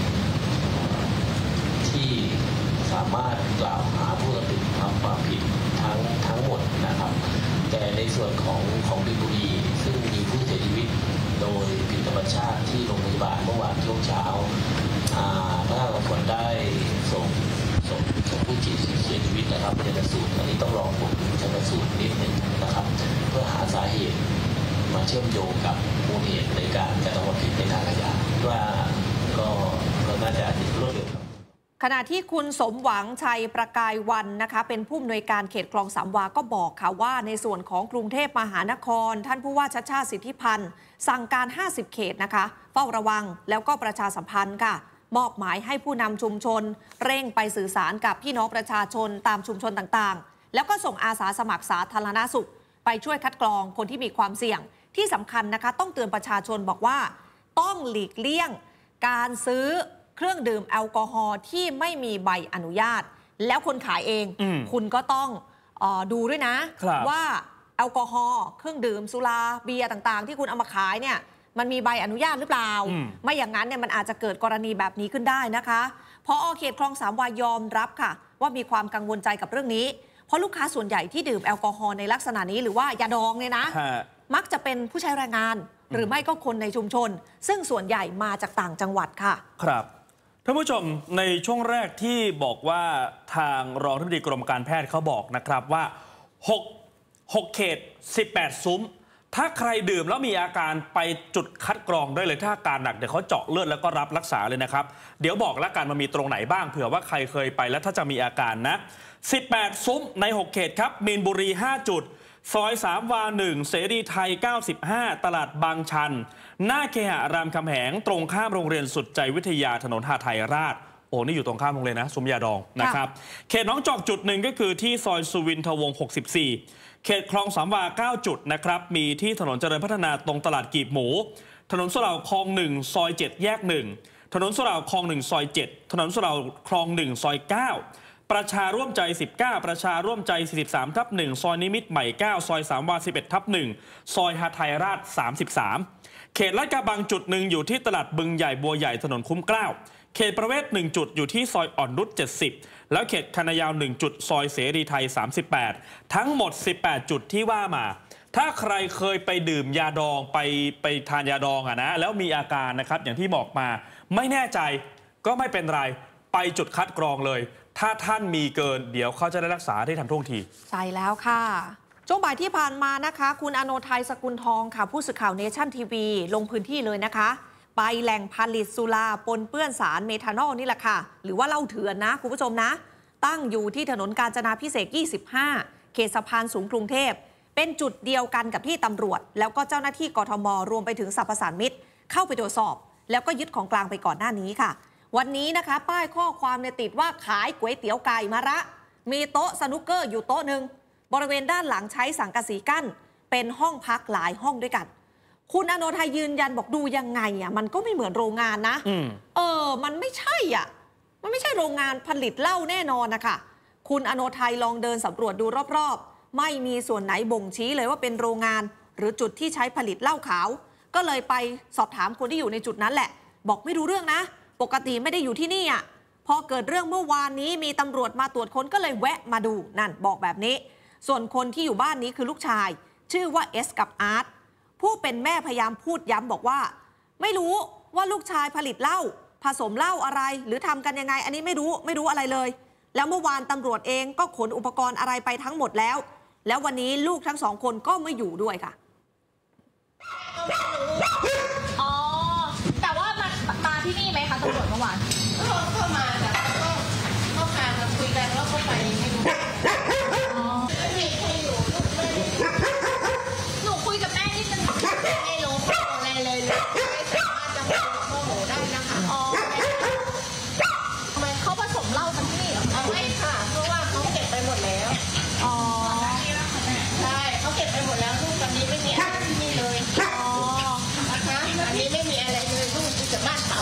ที่สามารถกล่าวหาผู้กระทำความผิดทั้งหมดนะครับแต่ในส่วนของบินบุรีซึ่งมีผู้เสียชีวิตโดยผิดธรรมชาติที่โรงพยาบาลเมื่อวานช่วงเช้าพนักงานสอบสวนได้ส่งผู้เสียชีวิตนะครับชันสูตรอันนี้ต้องรอผลชันสูตรนิดหนึ่งนะครับเพื่อหาสาเหตุมาเชื่อมโยงกับมูลเหตุในการกระทำความผิดในทางอาญาว่าก็น่าจะรวดเร็วขณะที่คุณสมหวังชัยประกายวันนะคะเป็นผู้อำนวยการเขตคลองสามวาก็บอกค่ะว่าในส่วนของกรุงเทพมหานครท่านผู้ว่าชัชชาติสิทธิพันธ์สั่งการ50 เขตนะคะเฝ้าระวังแล้วก็ประชาสัมพันธ์ค่ะมอบหมายให้ผู้นำชุมชนเร่งไปสื่อสารกับพี่น้องประชาชนตามชุมชนต่างๆแล้วก็ส่งอาสาสมัครสาธารณสุขไปช่วยคัดกรองคนที่มีความเสี่ยงที่สำคัญนะคะต้องเตือนประชาชนบอกว่าต้องหลีกเลี่ยงการซื้อเครื่องดื่มแอลกอฮอล์ที่ไม่มีใบอนุญาตแล้วคนขายเองคุณก็ต้องดูด้วยนะว่าแอลกอฮอล์เครื่องดื่มสุราเบียร์ต่างๆที่คุณเอามาขายเนี่ยมันมีใบอนุญาตหรือเปล่าไม่อย่างนั้นเนี่ยมันอาจจะเกิดกรณีแบบนี้ขึ้นได้นะคะพอเขตคลองสามวายอมรับค่ะว่ามีความกังวลใจกับเรื่องนี้เพราะลูกค้าส่วนใหญ่ที่ดื่มแอลกอฮอล์ในลักษณะนี้หรือว่ายาดองเนี่ยนะมักจะเป็นผู้ใช้แรงงานหรือไม่ก็คนในชุมชนซึ่งส่วนใหญ่มาจากต่างจังหวัดค่ะครับท่านผู้ชมในช่วงแรกที่บอกว่าทางรองอธิบดีกรมการแพทย์เขาบอกนะครับว่า6เขต18ซุ้มถ้าใครดื่มแล้วมีอาการไปจุดคัดกรองได้เลยถ้าอาการหนักเดี๋ยวเขาเจาะเลือดแล้วก็รับรักษาเลยนะครับเดี๋ยวบอกแล้วกันมันมีตรงไหนบ้างเผื่อว่าใครเคยไปแล้วถ้าจะมีอาการนะ18ซุ้มใน6เขตครับมีนบุรี5จุดซอย3วา1เสรีไทย95ตลาดบางชันหน้าเคหะรามคำแหงตรงข้ามโรงเรียนสุดใจวิทยาถนนหาไทยราชโอ้นี่อยู่ตรงข้ามโรงเรียนนะซุ้มยาดองนะครับเขตน้องจอกจุดหนึ่งก็คือที่ซอยสุวินทวงศ์64เขตคลองสามวา9จุดนะครับมีที่ถนนเจริญพัฒนาตรงตลาดกีบหมูถนนสุเหร่าคลอง1ซอย7แยก1ถนนสุเหร่าคลอง1ซอย7ถนนสุเหร่าคลอง1ซอย9ประชาร่วมใจ19ประชาร่วมใจ43/1ซอยนิมิตรใหม่9ซอย3วา11/1ซอยหาไทยราช33เขตลาดกระบังจุดหนึ่งอยู่ที่ตลาดบึงใหญ่บัวใหญ่ถนนคุ้มเกล้าเขตประเวศ1จุดอยู่ที่ซอยอ่อนนุช70แล้วเขตคณะยาว1จุดซอยเสรีไทย38ทั้งหมด18จุดที่ว่ามาถ้าใครเคยไปดื่มยาดองไปทานยาดองนะแล้วมีอาการนะครับอย่างที่บอกมาไม่แน่ใจก็ไม่เป็นไรไปจุดคัดกรองเลยถ้าท่านมีเกินเดี๋ยวเขาจะได้รักษาได้ทันท่วงทีใช่แล้วค่ะช่วงบ่ายที่ผ่านมานะคะคุณอโนทัยสกุลทองค่ะผู้สื่อข่าวเนชั่นทีวีลงพื้นที่เลยนะคะไปแหล่งผลิตสุราปนเปื้อนสารเมทานอลนี่แหละค่ะหรือว่าเหล้าเถื่อนนะคุณผู้ชมนะตั้งอยู่ที่ถนนกาญจนาภิเษก25เขตสะพานสูงกรุงเทพเป็นจุดเดียวกันกับที่ตำรวจแล้วก็เจ้าหน้าที่กทมรวมไปถึงสรรพสานมิตเข้าไปตรวจสอบแล้วก็ยึดของกลางไปก่อนหน้านี้ค่ะวันนี้นะคะป้ายข้อความเนี่ยติดว่าขายก๋วยเตี๋ยวไก่มะระมีโต๊ะสนุกเกอร์อยู่โต๊ะหนึ่งบริเวณด้านหลังใช้สังกะสีกั้นเป็นห้องพักหลายห้องด้วยกันคุณอโนทัยยืนยันบอกดูยังไงอ่ะมันก็ไม่เหมือนโรงงานนะมันไม่ใช่อ่ะมันไม่ใช่โรงงานผลิตเหล้าแน่นอนนะคะคุณอโนทัยลองเดินสำรวจดูรอบๆไม่มีส่วนไหนบ่งชี้เลยว่าเป็นโรงงานหรือจุดที่ใช้ผลิตเหล้าขาวก็เลยไปสอบถามคนที่อยู่ในจุดนั้นแหละบอกไม่รู้เรื่องนะปกติไม่ได้อยู่ที่นี่อ่ะพอเกิดเรื่องเมื่อวานนี้มีตำรวจมาตรวจค้นก็เลยแวะมาดูนั่นบอกแบบนี้ส่วนคนที่อยู่บ้านนี้คือลูกชายชื่อว่าเอสกับอาร์ตผู้เป็นแม่พยายามพูดย้ำบอกว่าไม่รู้ว่าลูกชายผลิตเหล้าผสมเหล้าอะไรหรือทำกันยังไงอันนี้ไม่รู้อะไรเลยแล้วเมื่อวานตำรวจเองก็ขนอุปกรณ์อะไรไปทั้งหมดแล้ววันนี้ลูกทั้งสองคนก็ไม่อยู่ด้วยค่ะอ๋อแต่ว่ามาที่นี่ไหมคะตำรวจเมื่อวานก็มาแต่ก็พามาคุยกันแล้วก็ไปไม่รู้มีใครอยู่หนูคุยกับแม่นิดนึงไม่รู้อะไรเลยไม่สามารถจะมาโมโหได้นะคะอ๋อทำไมเขาผสมเหล้ากันที่นี่เหรอไม่ค่ะเพราะว่าเขาเก็บไปหมดแล้วอ๋อใช่เขาเก็บไปหมดแล้วลูกตอนนี้ไม่มีอะไรที่นี่เลยอ๋อนะคะอันนี้ไม่มีอะไรเลยลูกจะบ้านเปล่า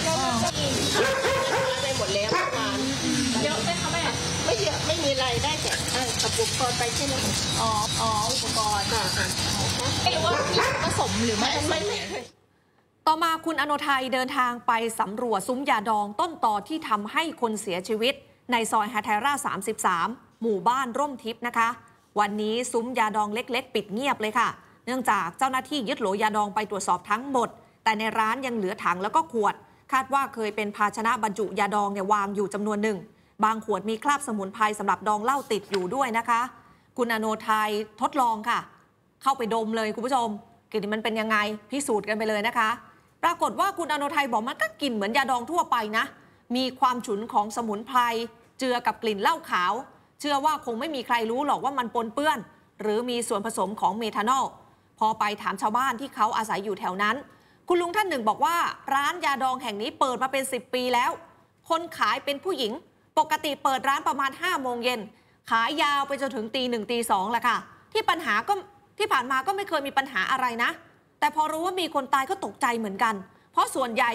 ไปหมดแล้วเมื่อวานเยอะไหมคะแม่ไม่เยอะไม่มีอะไรได้แต่กับอุปกรณ์ไปใช่ไหมอ๋ออุปกรณ์ไม่รู้ว่ามีผสมหรือไม่ต่อมาคุณอโนทัยเดินทางไปสำรวจซุ้มยาดองต้นตอที่ทำให้คนเสียชีวิตในซอยหาไทยราช33หมู่บ้านร่มทิพย์นะคะวันนี้ซุ้มยาดองเล็กๆปิดเงียบเลยค่ะเนื่องจากเจ้าหน้าที่ยึดโหลยาดองไปตรวจสอบทั้งหมดแต่ในร้านยังเหลือถังแล้วก็ขวดคาดว่าเคยเป็นภาชนะบรรจุยาดองเนี่ยวางอยู่จำนวนหนึ่งบางขวดมีคราบสมุนไพรสำหรับดองเหล้าติดอยู่ด้วยนะคะคุณอโนทัยทดลองค่ะเข้าไปดมเลยคุณผู้ชมกลิ่นมันเป็นยังไงพิสูจน์กันไปเลยนะคะปรากฏว่าคุณอโนทัยบอกมันก็กลิ่นเหมือนยาดองทั่วไปนะมีความฉุนของสมุนไพรเจือกับกลิ่นเหล้าขาวเชื่อว่าคงไม่มีใครรู้หรอกว่ามันปนเปื้อนหรือมีส่วนผสมของเมทานอลพอไปถามชาวบ้านที่เขาอาศัยอยู่แถวนั้นคุณลุงท่านหนึ่งบอกว่าร้านยาดองแห่งนี้เปิดมาเป็น10 ปีแล้วคนขายเป็นผู้หญิงปกติเปิดร้านประมาณ5 โมงเย็นขายยาวไปจนถึงตี 1 ตี 2แหละค่ะที่ผ่านมาก็ไม่เคยมีปัญหาอะไรนะแต่พอรู้ว่ามีคนตายก็ตกใจเหมือนกันเพราะส่วนใหญ่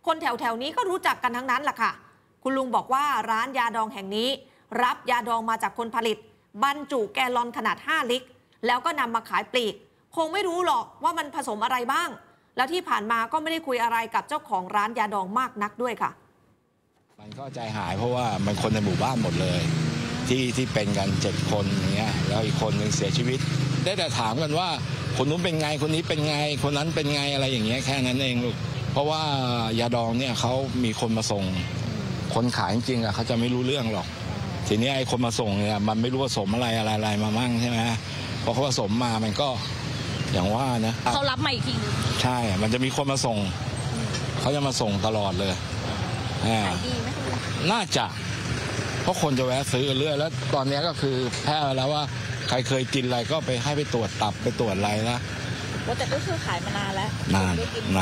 คนแถวๆนี้ก็รู้จักกันทั้งนั้นแหละค่ะคุณลุงบอกว่าร้านยาดองแห่งนี้รับยาดองมาจากคนผลิตบรรจุแกลลอนขนาด5 ลิตรแล้วก็นำมาขายปลีกคงไม่รู้หรอกว่ามันผสมอะไรบ้างแล้วที่ผ่านมาก็ไม่ได้คุยอะไรกับเจ้าของร้านยาดองมากนักด้วยค่ะมันก็ใจหายเพราะว่ามันคนในหมู่บ้านหมดเลยที่เป็นกัน7 คนอย่างเงี้ยแล้วอีกคนนึงเสียชีวิตได้แต่ถามกันว่าคนนู้นเป็นไงคนนี้เป็นไงคนนั้นเป็นไงอะไรอย่างเงี้ยแค่นั้นเองลูกเพราะว่ายาดองเนี่ยเขามีคนมาส่งคนขายจริงๆเขาจะไม่รู้เรื่องหรอกทีนี้ไอ้คนมาส่งเนี่ยมันไม่รู้ผสมอะไรมามั่งใช่ไหมพอเขาผสมมามันก็อย่างว่านะเขารับมาอีกทีใช่มันจะมีคนมาส่งเขาจะมาส่งตลอดเลยขายดีไหมน่าจะเพราะคนจะแวะซื้อเรื่อยแล้วตอนนี้ก็คือแพร่แล้วว่าใครเคยกินอะไรก็ไปให้ไปตรวจตับไปตรวจอะไรนะแต่ก็คือขายมานานแล้วนาน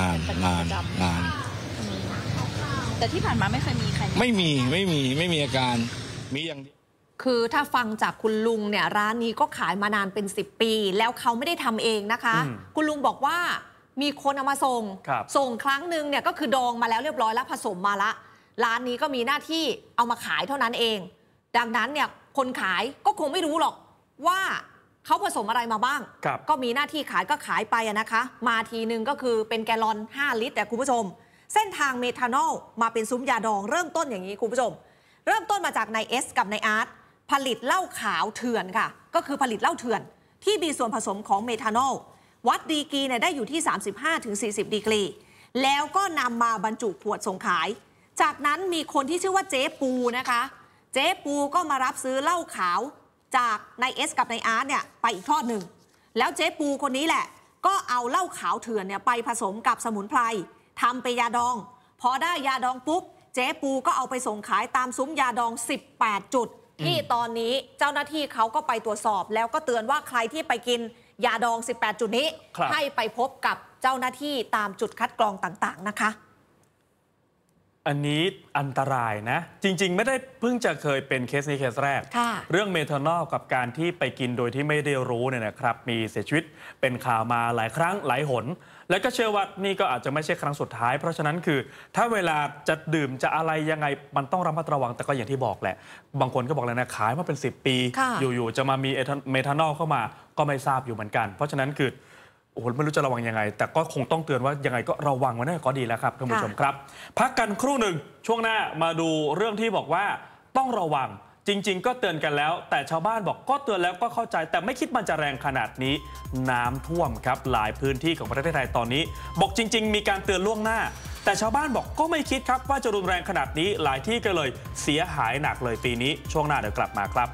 แต่ที่ผ่านมาไม่เคยมีใครไม่มีอาการมีอย่างคือถ้าฟังจากคุณลุงเนี่ยร้านนี้ก็ขายมานานเป็น10 ปีแล้วเขาไม่ได้ทำเองนะคะคุณลุงบอกว่ามีคนเอามาส่งครั้งหนึ่งเนี่ยก็คือดองมาแล้วเรียบร้อยแล้วผสมมาละร้านนี้ก็มีหน้าที่เอามาขายเท่านั้นเองดังนั้นเนี่ยคนขายก็คงไม่รู้หรอกว่าเขาผสมอะไรมาบ้างก็มีหน้าที่ขายก็ขายไปนะคะมาทีนึงก็คือเป็นแกลลอน5 ลิตรแต่คุณผู้ชมเส้นทางเมทานอลมาเป็นซุ้มยาดองเริ่มต้นอย่างนี้คุณผู้ชมเริ่มต้นมาจากนายเอสกับนายอาร์ตผลิตเหล้าขาวเถื่อนค่ะก็คือผลิตเหล้าเถื่อนที่มีส่วนผสมของเมทานอลวัดดีกรีเนี่ยได้อยู่ที่ 35-40 ดีกรีแล้วก็นำมาบรรจุขวดส่งขายจากนั้นมีคนที่ชื่อว่าเจ๊ปูนะคะเจ๊ปูก็มารับซื้อเหล้าขาวจากนายเอสกับนายอาร์ตเนี่ยไปอีกทอดหนึ่งแล้วเจ๊ปูคนนี้แหละก็เอาเหล้าขาวเถื่อนเนี่ยไปผสมกับสมุนไพรทำไปยาดองพอได้ยาดองปุ๊บเจ๊ปูก็เอาไปส่งขายตามซุ้มยาดอง18 จุดที่ตอนนี้เจ้าหน้าที่เขาก็ไปตรวจสอบแล้วก็เตือนว่าใครที่ไปกินยาดอง18 จุดนี้ให้ไปพบกับเจ้าหน้าที่ตามจุดคัดกรองต่างๆนะคะอันนี้อันตรายนะจริงๆไม่ได้เพิ่งจะเคยเป็นเคสนี้เคสแรกเรื่องเมทานอลกับการที่ไปกินโดยที่ไม่ได้รู้เนี่ยนะครับมีเสียชีวิตเป็นข่าวมาหลายครั้งหลายหนและก็เชื่อว่านี่ก็อาจจะไม่ใช่ครั้งสุดท้ายเพราะฉะนั้นคือถ้าเวลาจะดื่มจะอะไรยังไงมันต้องระมัดระวังแต่ก็อย่างที่บอกแหละบางคนก็บอกเลยนะขายมาเป็น10 ปีอยู่ๆจะมามีเมทานอลเข้ามาก็ไม่ทราบอยู่เหมือนกันเพราะฉะนั้นคือโอ้โหไม่รู้จะระวังยังไงแต่ก็คงต้องเตือนว่ายังไงก็ระวังไว้ได้ก็ดีแล้วครับท่านผู้ชมครับพักกันครู่หนึ่งช่วงหน้ามาดูเรื่องที่บอกว่าต้องระวังจริงๆก็เตือนกันแล้วแต่ชาวบ้านบอกก็เตือนแล้วก็เข้าใจแต่ไม่คิดมันจะแรงขนาดนี้น้ำท่วมครับหลายพื้นที่ของประเทศไทยตอนนี้บอกจริงๆมีการเตือนล่วงหน้าแต่ชาวบ้านบอกก็ไม่คิดครับว่าจะรุนแรงขนาดนี้หลายที่ก็เลยเสียหายหนักเลยปีนี้ช่วงหน้าเดี๋ยวกลับมาครับ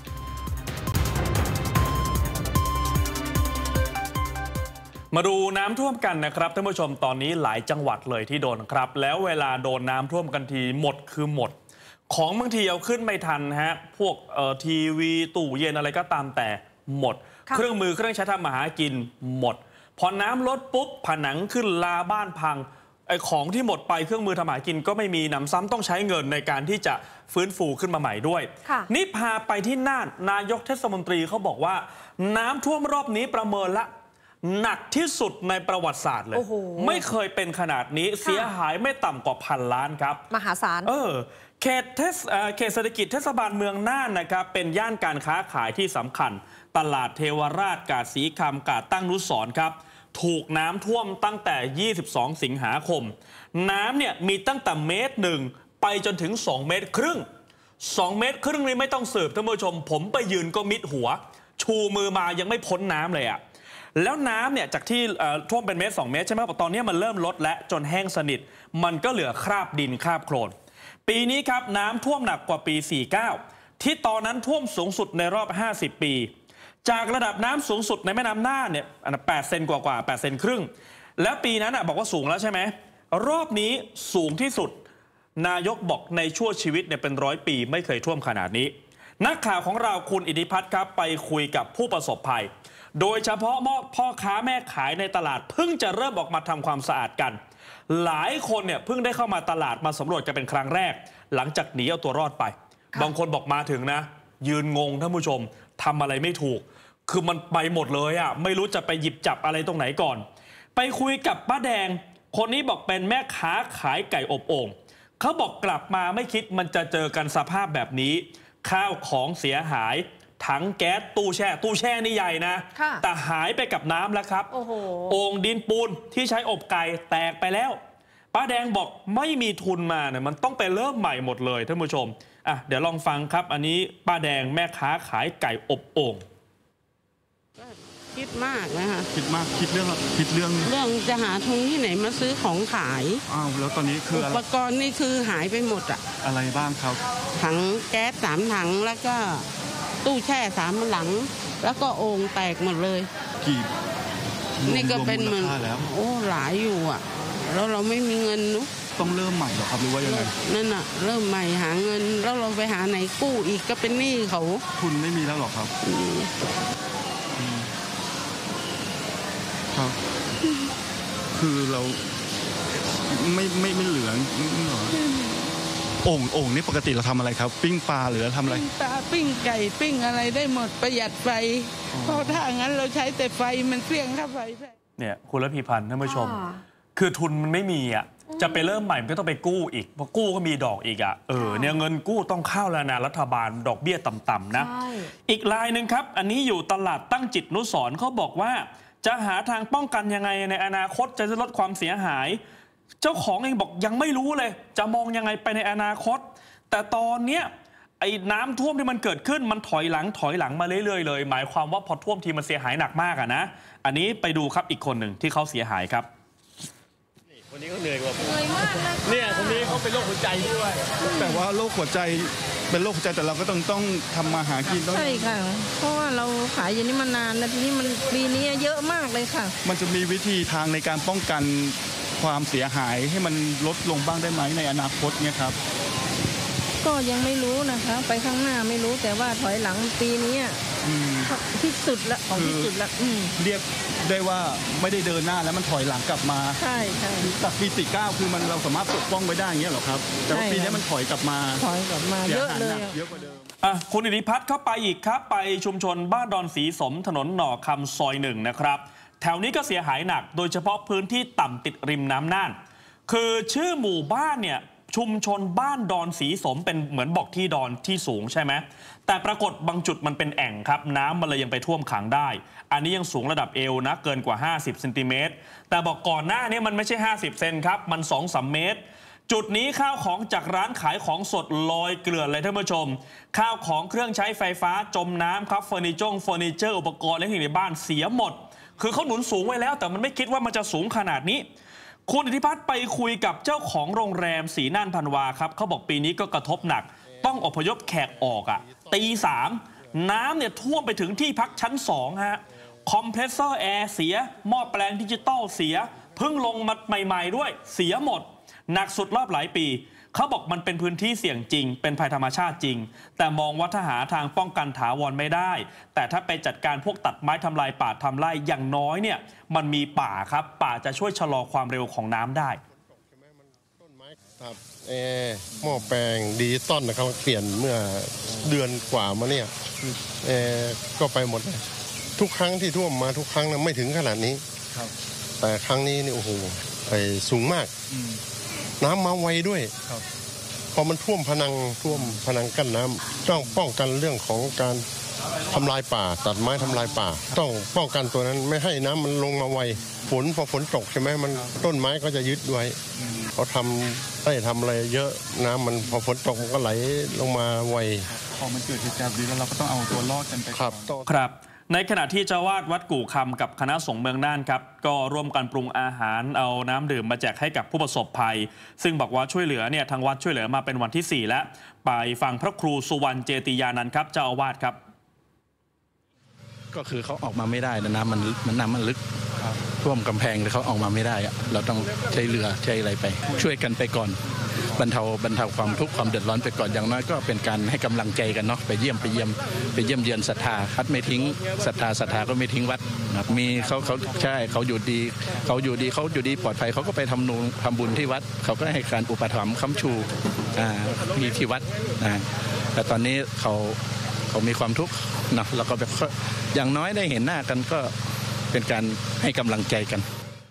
มาดูน้ำท่วมกันนะครับท่านผู้ชมตอนนี้หลายจังหวัดเลยที่โดนครับแล้วเวลาโดนน้ำท่วมกันทีหมดคือหมดของบางทีเอาขึ้นไม่ทันฮะพวกทีวีตู้เย็นอะไรก็ตามแต่หมดเครื่องมือเครื่องใช้ทำมาหากินหมดพอน้ำลดปุ๊บผนังขึ้นลาบ้านพังไอ้ของที่หมดไปเครื่องมือทำมาหากินก็ไม่มีหนำซ้ำต้องใช้เงินในการที่จะฟื้นฟูขึ้นมาใหม่ด้วยนี่พาไปที่น่านนายกเทศมนตรีเขาบอกว่าน้ำท่วมรอบนี้ประเมินละหนักที่สุดในประวัติศาสตร์เลยไม่เคยเป็นขนาดนี้เสียหายไม่ต่ำกว่า1,000 ล้านครับมหาศาลเขตเศรษฐกิจเทศบาลเมืองน่านนะครับเป็นย่านการค้าขายที่สำคัญตลาดเทวราชกาดสีคำกาดตั้งนุสรณ์ครับถูกน้ำท่วมตั้งแต่22 สิงหาคมน้ำเนี่ยมีตั้งแต่1 เมตรไปจนถึง2 เมตรครึ่ง2 เมตรครึ่งนี้ไม่ต้องสืบท่านผู้ชมผมไปยืนก็มิดหัวชูมือมายังไม่พ้นน้ำเลยอะแล้วน้ำเนี่ยจากที่ท่วมเป็น1 เมตร 2 เมตรใช่ไหมตอนนี้มันเริ่มลดและจนแห้งสนิทมันก็เหลือคราบดินคราบโคลนปีนี้ครับน้ำท่วมหนักกว่าปี 49 ที่ตอนนั้นท่วมสูงสุดในรอบ 50 ปีจากระดับน้ำสูงสุดในแม่น้ำน่านเนี่ย8 เซนกว่า8 เซนครึ่งแล้วปีนั้นบอกว่าสูงแล้วใช่ไหมรอบนี้สูงที่สุดนายกบอกในชั่วชีวิตเนี่ยเป็น100 ปีไม่เคยท่วมขนาดนี้นักข่าวของเราคุณอิทธิพัฒน์ครับไปคุยกับผู้ประสบภัยโดยเฉพาะพ่อค้าแม่ขายในตลาดเพิ่งจะเริ่มออกมาทำความสะอาดกันหลายคนเนี่ยเพิ่งได้เข้ามาตลาดมาสำรวจกันเป็นครั้งแรกหลังจากหนีเอาตัวรอดไปบางคนบอกมาถึงนะยืนงงท่านผู้ชมทำอะไรไม่ถูกคือมันไปหมดเลยอ่ะไม่รู้จะไปหยิบจับอะไรตรงไหนก่อนไปคุยกับป้าแดงคนนี้บอกเป็นแม่ค้าขายไก่อบโอ่งเขาบอกกลับมาไม่คิดมันจะเจอกันสภาพแบบนี้ข้าวของเสียหายถังแก๊สตู้แช่นี่ใหญ่นะแต่หายไปกับน้ำแล้วครับโอ่งดินปูนที่ใช้อบไก่แตกไปแล้วป้าแดงบอกไม่มีทุนมาเนี่ยมันต้องไปเริ่มใหม่หมดเลยท่านผู้ชมเดี๋ยวลองฟังครับอันนี้ป้าแดงแม่ค้าขายไก่อบโอ่งคิดมากนะคะคิดเรื่องจะหาทุนที่ไหนมาซื้อของขายแล้วตอนนี้คืออุปกรณ์นี่คือหายไปหมดอะไรบ้างครับถังแก๊ส3 ถังแล้วก็ตู้แช่3 หลังแล้วก็โอ่งแตกหมดเลยนี่ก็เป็นเหมือนหลายอยู่แล้วเราไม่มีเงินนุ๊กต้องเริ่มใหม่หรอครับหรือว่ายังไงนั่นเริ่มใหม่หาเงินแล้วเราไปหาไหนกู้อีกก็เป็นหนี้เขาทุนไม่มีแล้วหรอครับครับคือเราไม่เหลือโอ่งนี่ปกติเราทำอะไรครับปิ้งปลาหรือทำอะไรปิ้งปลาปิ้งไก่ปิ้งอะไรได้หมดประหยัดไฟเพราะถ้างั้นเราใช้แต่ไฟมันเปรี้ยงค่าไฟเนี่ยคุณระพีพันธ์ท่านผู้ชมคือทุนมันไม่มีจะไปเริ่มใหม่มันก็ต้องไปกู้อีกพอกู้ก็มีดอกอีกเนี่ยเงินกู้ต้องเข้าแล้วนะรัฐบาลดอกเบี้ยต่ำๆนะอีกรายหนึ่งครับอันนี้อยู่ตลาดตั้งจิตนุสรณ์เขาบอกว่าจะหาทางป้องกันยังไงในอนาคตจะลดความเสียหายเจ้าของเองบอกยังไม่รู้เลยจะมองยังไงไปในอนาคตแต่ตอนเนี้ยไอ้น้ำท่วมที่มันเกิดขึ้นมันถอยหลังมาเรื่อยๆเลยหมายความว่าพอท่วมทีมันเสียหายหนักมากนะอันนี้ไปดูครับอีกคนหนึ่งที่เขาเสียหายครับคนนี้ก็เหนื่อยกว่าเนี่ยคนนี้เขาเป็นโรคหัวใจด้วยแต่ว่าโรคหัวใจเป็นโรคหัวใจแต่เราก็ต้องทำมาหากินใช่ค่ะเพราะว่าเราขายอย่างนี้มานานแล้วทีนี้มันปีนี้เยอะมากเลยค่ะมันจะมีวิธีทางในการป้องกันความเสียหายให้มันลดลงบ้างได้ไหมในอนาคตเนี่ยครับก็ยังไม่รู้นะคะไปข้างหน้าไม่รู้แต่ว่าถอยหลังปีนี้ที่สุดละของที่สุดละเรียกได้ว่าไม่ได้เดินหน้าแล้วมันถอยหลังกลับมาใช่จากปี49คือมันเราสามารถปกป้องไว้ได้อย่างเงี้ยหรอครับแต่ว่าปีนี้มันถอยกลับมาเยอะเลยเยอะกว่าเดิมคุณอิทธิพัฒน์เข้าไปอีกครับไปชุมชนบ้านดอนศรีสมถนนหน่อคำซอย1นะครับแถวนี้ก็เสียหายหนักโดยเฉพาะพื้นที่ต่ำติดริมน้ำน่านคือชื่อหมู่บ้านเนี่ยชุมชนบ้านดอนศรีสมเป็นเหมือนบอกที่ดอนที่สูงใช่ไหมแต่ปรากฏบางจุดมันเป็นแอ่งครับน้ำมันเลยยังไปท่วมขังได้อันนี้ยังสูงระดับเอวนะเกินกว่า50เซนติเมตรแต่บอกก่อนหน้านี้มันไม่ใช่50เซนครับมัน 2-3 เมตรจุดนี้ข้าวของจากร้านขายของสดลอยเกลื่อนเลยท่านผู้ชมข้าวของเครื่องใช้ไฟฟ้าจมน้ำครับเฟอร์นิเจอร์อุปกรณ์และที่ในบ้านเสียหมดคือเขาหนุนสูงไว้แล้วแต่มันไม่คิดว่ามันจะสูงขนาดนี้คุณอิทธิพัฒน์ไปคุยกับเจ้าของโรงแรมศรีน่านพันวาครับเขาบอกปีนี้ก็กระทบหนักต้องอพยพแขกออกตี 3น้ำเนี่ยท่วมไปถึงที่พักชั้น2ฮะคอมเพรสเซอร์แอร์เสียหม้อแปลงดิจิตอลเสียเพิ่งลงมาใหม่ๆด้วยเสียหมดหนักสุดรอบหลายปีเขาบอกมันเป็นพื้นที่เสี่ยงจริงเป็นภัยธรรมชาติจริงแต่มองว่าถ้าหาทางป้องกันถาวรไม่ได้แต่ถ้าไปจัดการพวกตัดไม้ทำลายป่าทำไร่อย่างน้อยเนี่ยมันมีป่าครับป่าจะช่วยชะลอความเร็วของน้ำได้ครับหม้อแปลงดิจิตอลนะครับเปลี่ยนเมื่อเดือนกว่ามาเนี่ยก็ไปหมดเลยทุกครั้งที่ท่วมมาทุกครั้งนะไม่ถึงขนาดนี้แต่ครั้งนี้นี่โอ้โหสูงมากน้ำมาไวด้วยพอมันท่วมพนังกั้นน้ำต้องป้องกันเรื่องของการทำลายป่าตัดไม้ทำลายป่าต้องป้องกันตัวนั้นไม่ให้น้ำมันลงมาไวพอฝนตกใช่ไหมมันต้นไม้ก็จะยึดไว้เขาทำอะไรเยอะน้ำมันพอฝนตกมันก็ไหลลงมาไวพอมันเกิดเหตุการณ์นี้แล้วเราก็ต้องเอาตัวรอดกันไปครับในขณะที่เจ้าวาดวัดกู่คำกับคณะสงฆ์เมืองน่านครับก็ร่วมกันปรุงอาหารเอาน้ำดื่มมาแจกให้กับผู้ประสบภัยซึ่งบอกว่าช่วยเหลือเนี่ยทางวัดช่วยเหลือมาเป็นวันที่4แล้วไปฟังพระครูสุวรรณเจติยานันท์ครับเจ้าอาวาสครับก็คือเขาออกมาไม่ได้นะน้ำมันลึกท่วมกำแพงเลยเขาออกมาไม่ได้เราต้องใช้เรือใช้อะไรไปช่วยกันไปก่อนบรรเทาความทุกข์ความเดือดร้อนไปก่อนอย่างน้อยก็เป็นการให้กำลังใจกันเนาะไปเยี่ยมเยือนศรัทธาวัดไม่ทิ้งศรัทธาก็ไม่ทิ้งวัดมีเขาใช่เขาอยู่ดีปลอดภัยเขาก็ไปทำบุญที่วัดเขาก็ให้การอุปถัมภ์ค้ำชูที่วัดแต่ตอนนี้เขามีความทุกข์เนาะแล้วก็อย่างน้อยได้เห็นหน้ากันก็เป็นการให้กำลังใจกัน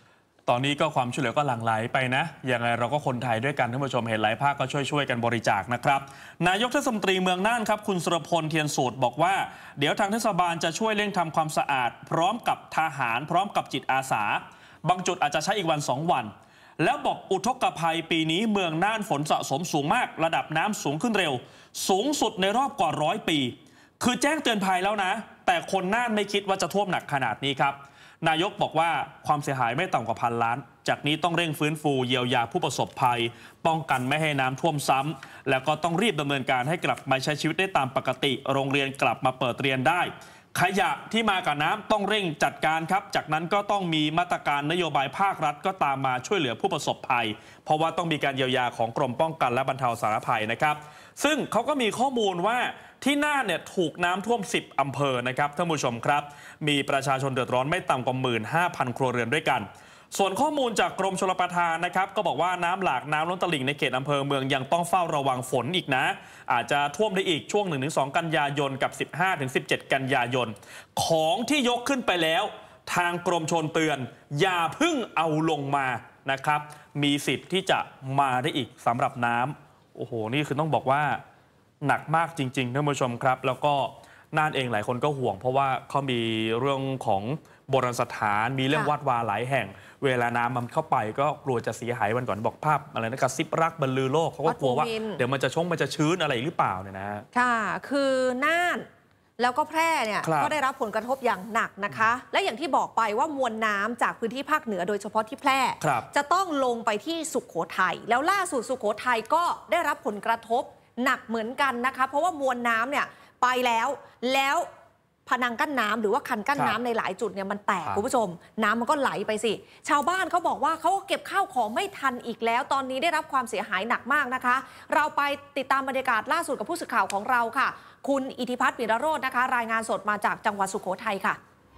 ตอนนี้ก็ความช่วยเหลือก็หลั่งไหลไปนะยังไงเราก็คนไทยด้วยกันท่านผู้ชมเห็นหลายภาคก็ช่วยกันบริจาคนะครับนายกเทศมนตรีเมืองน่านครับคุณสุรพลเทียนสูตรบอกว่าเดี๋ยวทางเทศบาลจะช่วยเร่งทำความสะอาดพร้อมกับทหารพร้อมกับจิตอาสาบางจุดอาจจะใช้อีกวัน2 วันแล้วบอกอุทกภัยปีนี้เมืองน่านฝนสะสมสูงมากระดับน้ำสูงขึ้นเร็วสูงสุดในรอบกว่า100 ปีคือแจ้งเตือนภัยแล้วนะแต่คนน่านไม่คิดว่าจะท่วมหนักขนาดนี้ครับนายกบอกว่าความเสียหายไม่ต่ำกว่า1,000 ล้านจากนี้ต้องเร่งฟื้นฟูเยียวยาผู้ประสบภัยป้องกันไม่ให้น้ำท่วมซ้ำแล้วก็ต้องรีบดำเนินการให้กลับมาใช้ชีวิตได้ตามปกติโรงเรียนกลับมาเปิดเรียนได้ขยะที่มากับน้ำต้องเร่งจัดการครับจากนั้นก็ต้องมีมาตรการนโยบายภาครัฐก็ตามมาช่วยเหลือผู้ประสบภัยเพราะว่าต้องมีการเยียวยาของกรมป้องกันและบรรเทาสาธารณภัยนะครับซึ่งเขาก็มีข้อมูลว่าที่น่านเนี่ยถูกน้ำท่วม10 อำเภอนะครับท่านผู้ชมครับมีประชาชนเดือดร้อนไม่ต่ำกว่า 15,000 ครัวเรือนด้วยกันส่วนข้อมูลจากกรมชลประทานนะครับก็บอกว่าน้ำหลากน้ำล้นตลิ่งในเขตอำเภอเมืองยังต้องเฝ้าระวังฝนอีกนะอาจจะท่วมได้อีกช่วง 1-2 กันยายนกับ 15-17 กันยายนของที่ยกขึ้นไปแล้วทางกรมชลเตือนอย่าเพิ่งเอาลงมานะครับมีสิทธิ์ที่จะมาได้อีกสำหรับน้ำโอ้โหนี่คือต้องบอกว่าหนักมากจริงๆท่านผู้ชมครับแล้วก็น่านเองหลายคนก็ห่วงเพราะว่าเขามีเรื่องของโบราณสถานมีเรื่องวัดวาหลายแห่งเวลาน้ำมันเข้าไปก็กลัวจะเสียหายวันก่อนบอกภาพอะไรนะกระซิบรักบรรลือโลกเขาก็กลัวว่าเดี๋ยวมันจะชื้นอะไรหรือเปล่าเนี่ยนะค่ะคือน่านแล้วก็แพร่เนี่ยก็ได้รับผลกระทบอย่างหนักนะคะและอย่างที่บอกไปว่ามวลน้ำจากพื้นที่ภาคเหนือโดยเฉพาะที่แพร่จะต้องลงไปที่สุโขทัยแล้วล่าสุดสุโขทัยก็ได้รับผลกระทบหนักเหมือนกันนะคะเพราะว่ามวลน้ำเนี่ยไปแล้วพนังกั้นน้ำหรือว่าคันกั้นน้ำในหลายจุดเนี่ยมันแตกคุณผู้ชมน้ำมันก็ไหลไปสิชาวบ้านเขาบอกว่าเขาเก็บข้าวของไม่ทันอีกแล้วตอนนี้ได้รับความเสียหายหนักมากนะคะเราไปติดตามบรรยากาศล่าสุดกับผู้สื่อข่าวของเราค่ะคุณอิทธิพัฒน์ ปิรโรจน์นะคะรายงานสดมาจากจังหวัดสุโขทัยค่ะ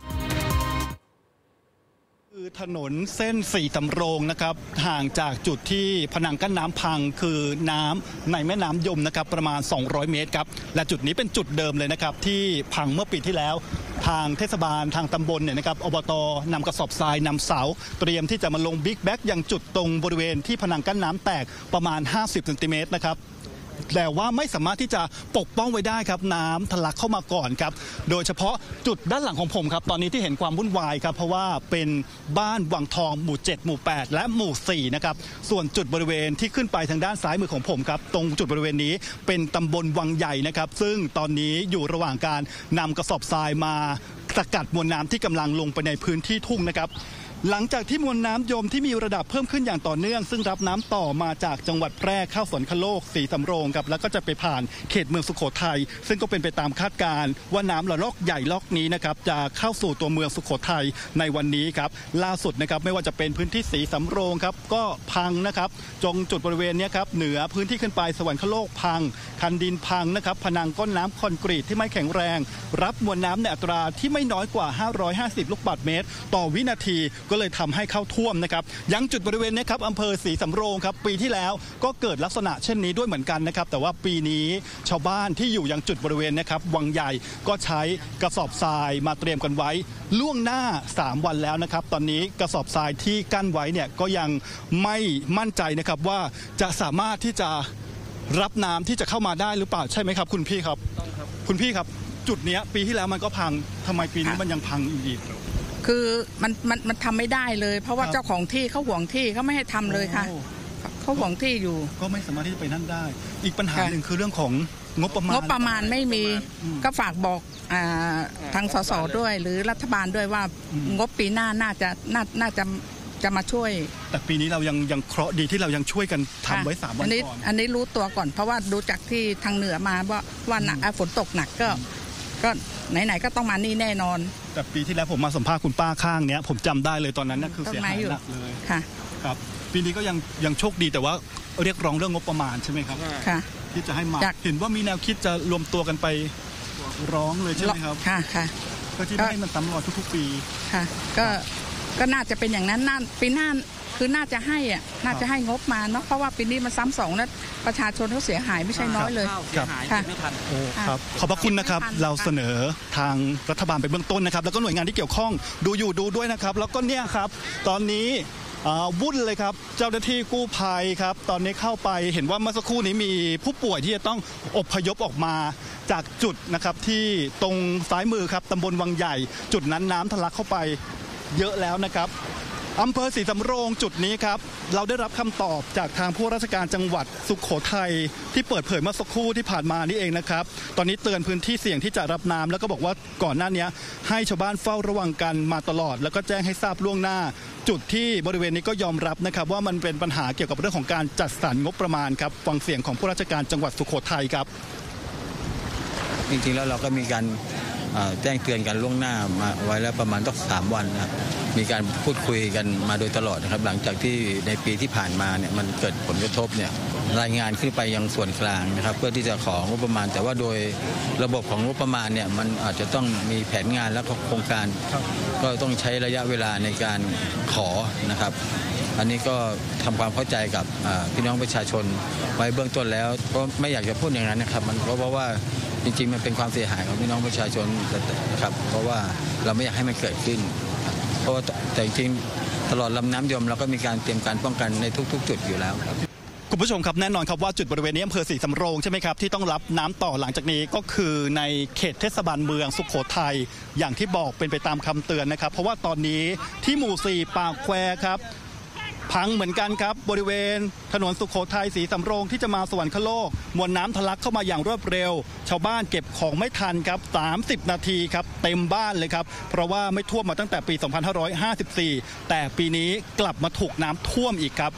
คือถนนเส้น4 สำโรงนะครับห่างจากจุดที่ผนังกั้นน้ำพังคือน้ำในแม่น้ำยมนะครับประมาณ200 เมตรครับและจุดนี้เป็นจุดเดิมเลยนะครับที่พังเมื่อปีที่แล้วทางเทศบาลทางตำบลเนี่ยนะครับอบต.นำกระสอบทรายนำเสาเตรียมที่จะมาลงบิ๊กแบ็กยังจุดตรงบริเวณที่ผนังกั้นน้ำแตกประมาณ50 เซนติเมตรนะครับแต่ว่าไม่สามารถที่จะปกป้องไว้ได้ครับน้ำทะลักเข้ามาก่อนครับโดยเฉพาะจุดด้านหลังของผมครับตอนนี้ที่เห็นความวุ่นวายครับเพราะว่าเป็นบ้านวังทองหมู่7หมู่8และหมู่4นะครับส่วนจุดบริเวณที่ขึ้นไปทางด้านซ้ายมือของผมครับตรงจุดบริเวณนี้เป็นตำบลวังใหญ่นะครับซึ่งตอนนี้อยู่ระหว่างการนำกระสอบทรายมาสกัดมวลน้ำที่กำลังลงไปในพื้นที่ทุ่งนะครับหลังจากที่มวลน้ำยมที่มีระดับเพิ่มขึ้นอย่างต่อเนื่องซึ่งรับน้ำต่อมาจากจังหวัดแพร่เข้าสวนคโลก4 สำโรงครับแล้วก็จะไปผ่านเขตเมืองสุโขทัยซึ่งก็เป็นไปตามคาดการณ์ว่าน้ำระลอกใหญ่ลอกนี้นะครับจะเข้าสู่ตัวเมืองสุโขทัยในวันนี้ครับล่าสุดนะครับไม่ว่าจะเป็นพื้นที่4 สำโรงครับก็พังนะครับจงจุดบริเวณนี้ครับเหนือพื้นที่ขึ้นไปสวรรคโลกพังคันดินพังนะครับผนังก้นน้ำคอนกรีตที่ไม่แข็งแรงรับมวลน้ำในอัตราที่ไม่น้อยกว่า550 ลูกบาศก์เมตรต่อวินาทีก็เลยทำให้เข้าท่วมนะครับยังจุดบริเวณนี้ครับอำเภอศรีสำโรงครับปีที่แล้วก็เกิดลักษณะเช่นนี้ด้วยเหมือนกันนะครับแต่ว่าปีนี้ชาวบ้านที่อยู่ยังจุดบริเวณนะครับวังใหญ่ก็ใช้กระสอบทรายมาเตรียมกันไว้ล่วงหน้า3 วันแล้วนะครับตอนนี้กระสอบทรายที่กั้นไว้เนี่ยก็ยังไม่มั่นใจนะครับว่าจะสามารถที่จะรับน้ำที่จะเข้ามาได้หรือเปล่าใช่ไหมครับคุณพี่ครับคุณพี่ครับจุดนี้ปีที่แล้วมันก็พังทำไมปีนี้มันยังพังอีกคือมันทำไม่ได้เลยเพราะว่าเจ้าของที่เขาห่วงที่เขาไม่ให้ทำเลยค่ะเขาห่วงที่อยู่ก็ไม่สามารถที่จะไปนั่นได้อีกปัญหาหนึ่งคือเรื่องของงบประมาณไม่มีก็ฝากบอกทางสสด้วยหรือรัฐบาลด้วยว่างบปีหน้าน่าจะมาช่วยแต่ปีนี้เรายังเคราะห์ดีที่เรายังช่วยกันทำไว้3 วันก่อนอันนี้รู้ตัวก่อนเพราะว่าดูจากที่ทางเหนือมาว่าฝนตกหนักก็ไหนๆก็ต้องมานี่แน่นอนแต่ปีที่แล้วผมมาสัมภาษณ์คุณป้าข้างเนี้ยผมจำได้เลยตอนนั้นน่ะคือเสียหายหนักเลยค่ะครับปีนี้ก็ยังโชคดีแต่ว่าเรียกร้องเรื่องงบประมาณใช่ไหมครับค่ะที่จะให้มาเห็นว่ามีแนวคิดจะรวมตัวกันไปร้องเลยใช่ไหมครับค่ะก็ที่ไม่ให้มันซ้ำรอยทุกๆปีค่ะก็น่าจะเป็นอย่างนั้นปีหน้าคือน่าจะให้งบมาเนาะเพราะว่าปีนี้มันซ้ำ2แล้วประชาชนเขาเสียหายไม่ใช่น้อยเลยครับครับขอบพระคุณนะครับเราเสนอทางรัฐบาลไปเบื้องต้นนะครับแล้วก็หน่วยงานที่เกี่ยวข้องดูด้วยนะครับแล้วก็เนี่ยครับตอนนี้วุ่นเลยครับเจ้าหน้าที่กู้ภัยครับตอนนี้เข้าไปเห็นว่าเมื่อสักครู่นี้มีผู้ป่วยที่จะต้องอพยพออกมาจากจุดนะครับที่ตรงซ้ายมือครับตำบลวังใหญ่จุดนั้นน้ำทะลักเข้าไปเยอะแล้วนะครับอำเภอศรีสำโรงจุดนี้ครับเราได้รับคำตอบจากทางผู้ราชการจังหวัดสุโขทัยที่เปิดเผยเมื่อสักครู่ที่ผ่านมานี่เองนะครับตอนนี้เตือนพื้นที่เสี่ยงที่จะรับน้ำแล้วก็บอกว่าก่อนหน้านี้ให้ชาวบ้านเฝ้าระวังกันมาตลอดแล้วก็แจ้งให้ทราบล่วงหน้าจุดที่บริเวณนี้ก็ยอมรับนะครับว่ามันเป็นปัญหาเกี่ยวกับเรื่องของการจัดสรรงบประมาณครับฟังเสียงของผู้ราชการจังหวัดสุโขทัยครับจริงๆแล้วเราก็มีการแจ้งเตือนกันล่วงหน้ามาไว้แล้วประมาณต้อง3 วันนะครับมีการพูดคุยกันมาโดยตลอดนะครับหลังจากที่ในปีที่ผ่านมาเนี่ยมันเกิดผลกระทบเนี่ยรายงานขึ้นไปยังส่วนกลางนะครับเพื่อที่จะของงบประมาณแต่ว่าโดยระบบของงบประมาณเนี่ยมันอาจจะต้องมีแผนงานและโครงการก็ต้องใช้ระยะเวลาในการขอนะครับอันนี้ก็ทำความเข้าใจกับพี่น้องประชาชนไว้เบื้องต้นแล้วเพราะไม่อยากจะพูดอย่างนั้นนะครับมันเพราะว่าจริงๆมันเป็นความเสียหายของพี่น้องประชาชนนะครับเพราะว่าเราไม่อยากให้มันเกิดขึ้นเพราะว่าแต่จริงๆตลอดลำน้ำยมเราก็มีการเตรียมการป้องกันในทุกๆจุดอยู่แล้วครับคุณผู้ชมครับแน่นอนครับว่าจุดบริเวณนี้อำเภอศรีสำโรงใช่ไหมครับที่ต้องรับน้ำต่อหลังจากนี้ก็คือในเขตเทศบาลเมืองสุโขทัยอย่างที่บอกเป็นไปตามคำเตือนนะครับเพราะว่าตอนนี้ที่หมู่4ปากแควครับพังเหมือนกันครับบริเวณถนนสุโขทัยศรีสำโรงที่จะมาสวรรคโลกมวลน้ำทะลักเข้ามาอย่างรวดเร็วชาวบ้านเก็บของไม่ทันครับ30 นาทีครับเต็มบ้านเลยครับเพราะว่าไม่ท่วมมาตั้งแต่ปี 2554 แต่ปีนี้กลับมาถูกน้ำท่วมอีกครับ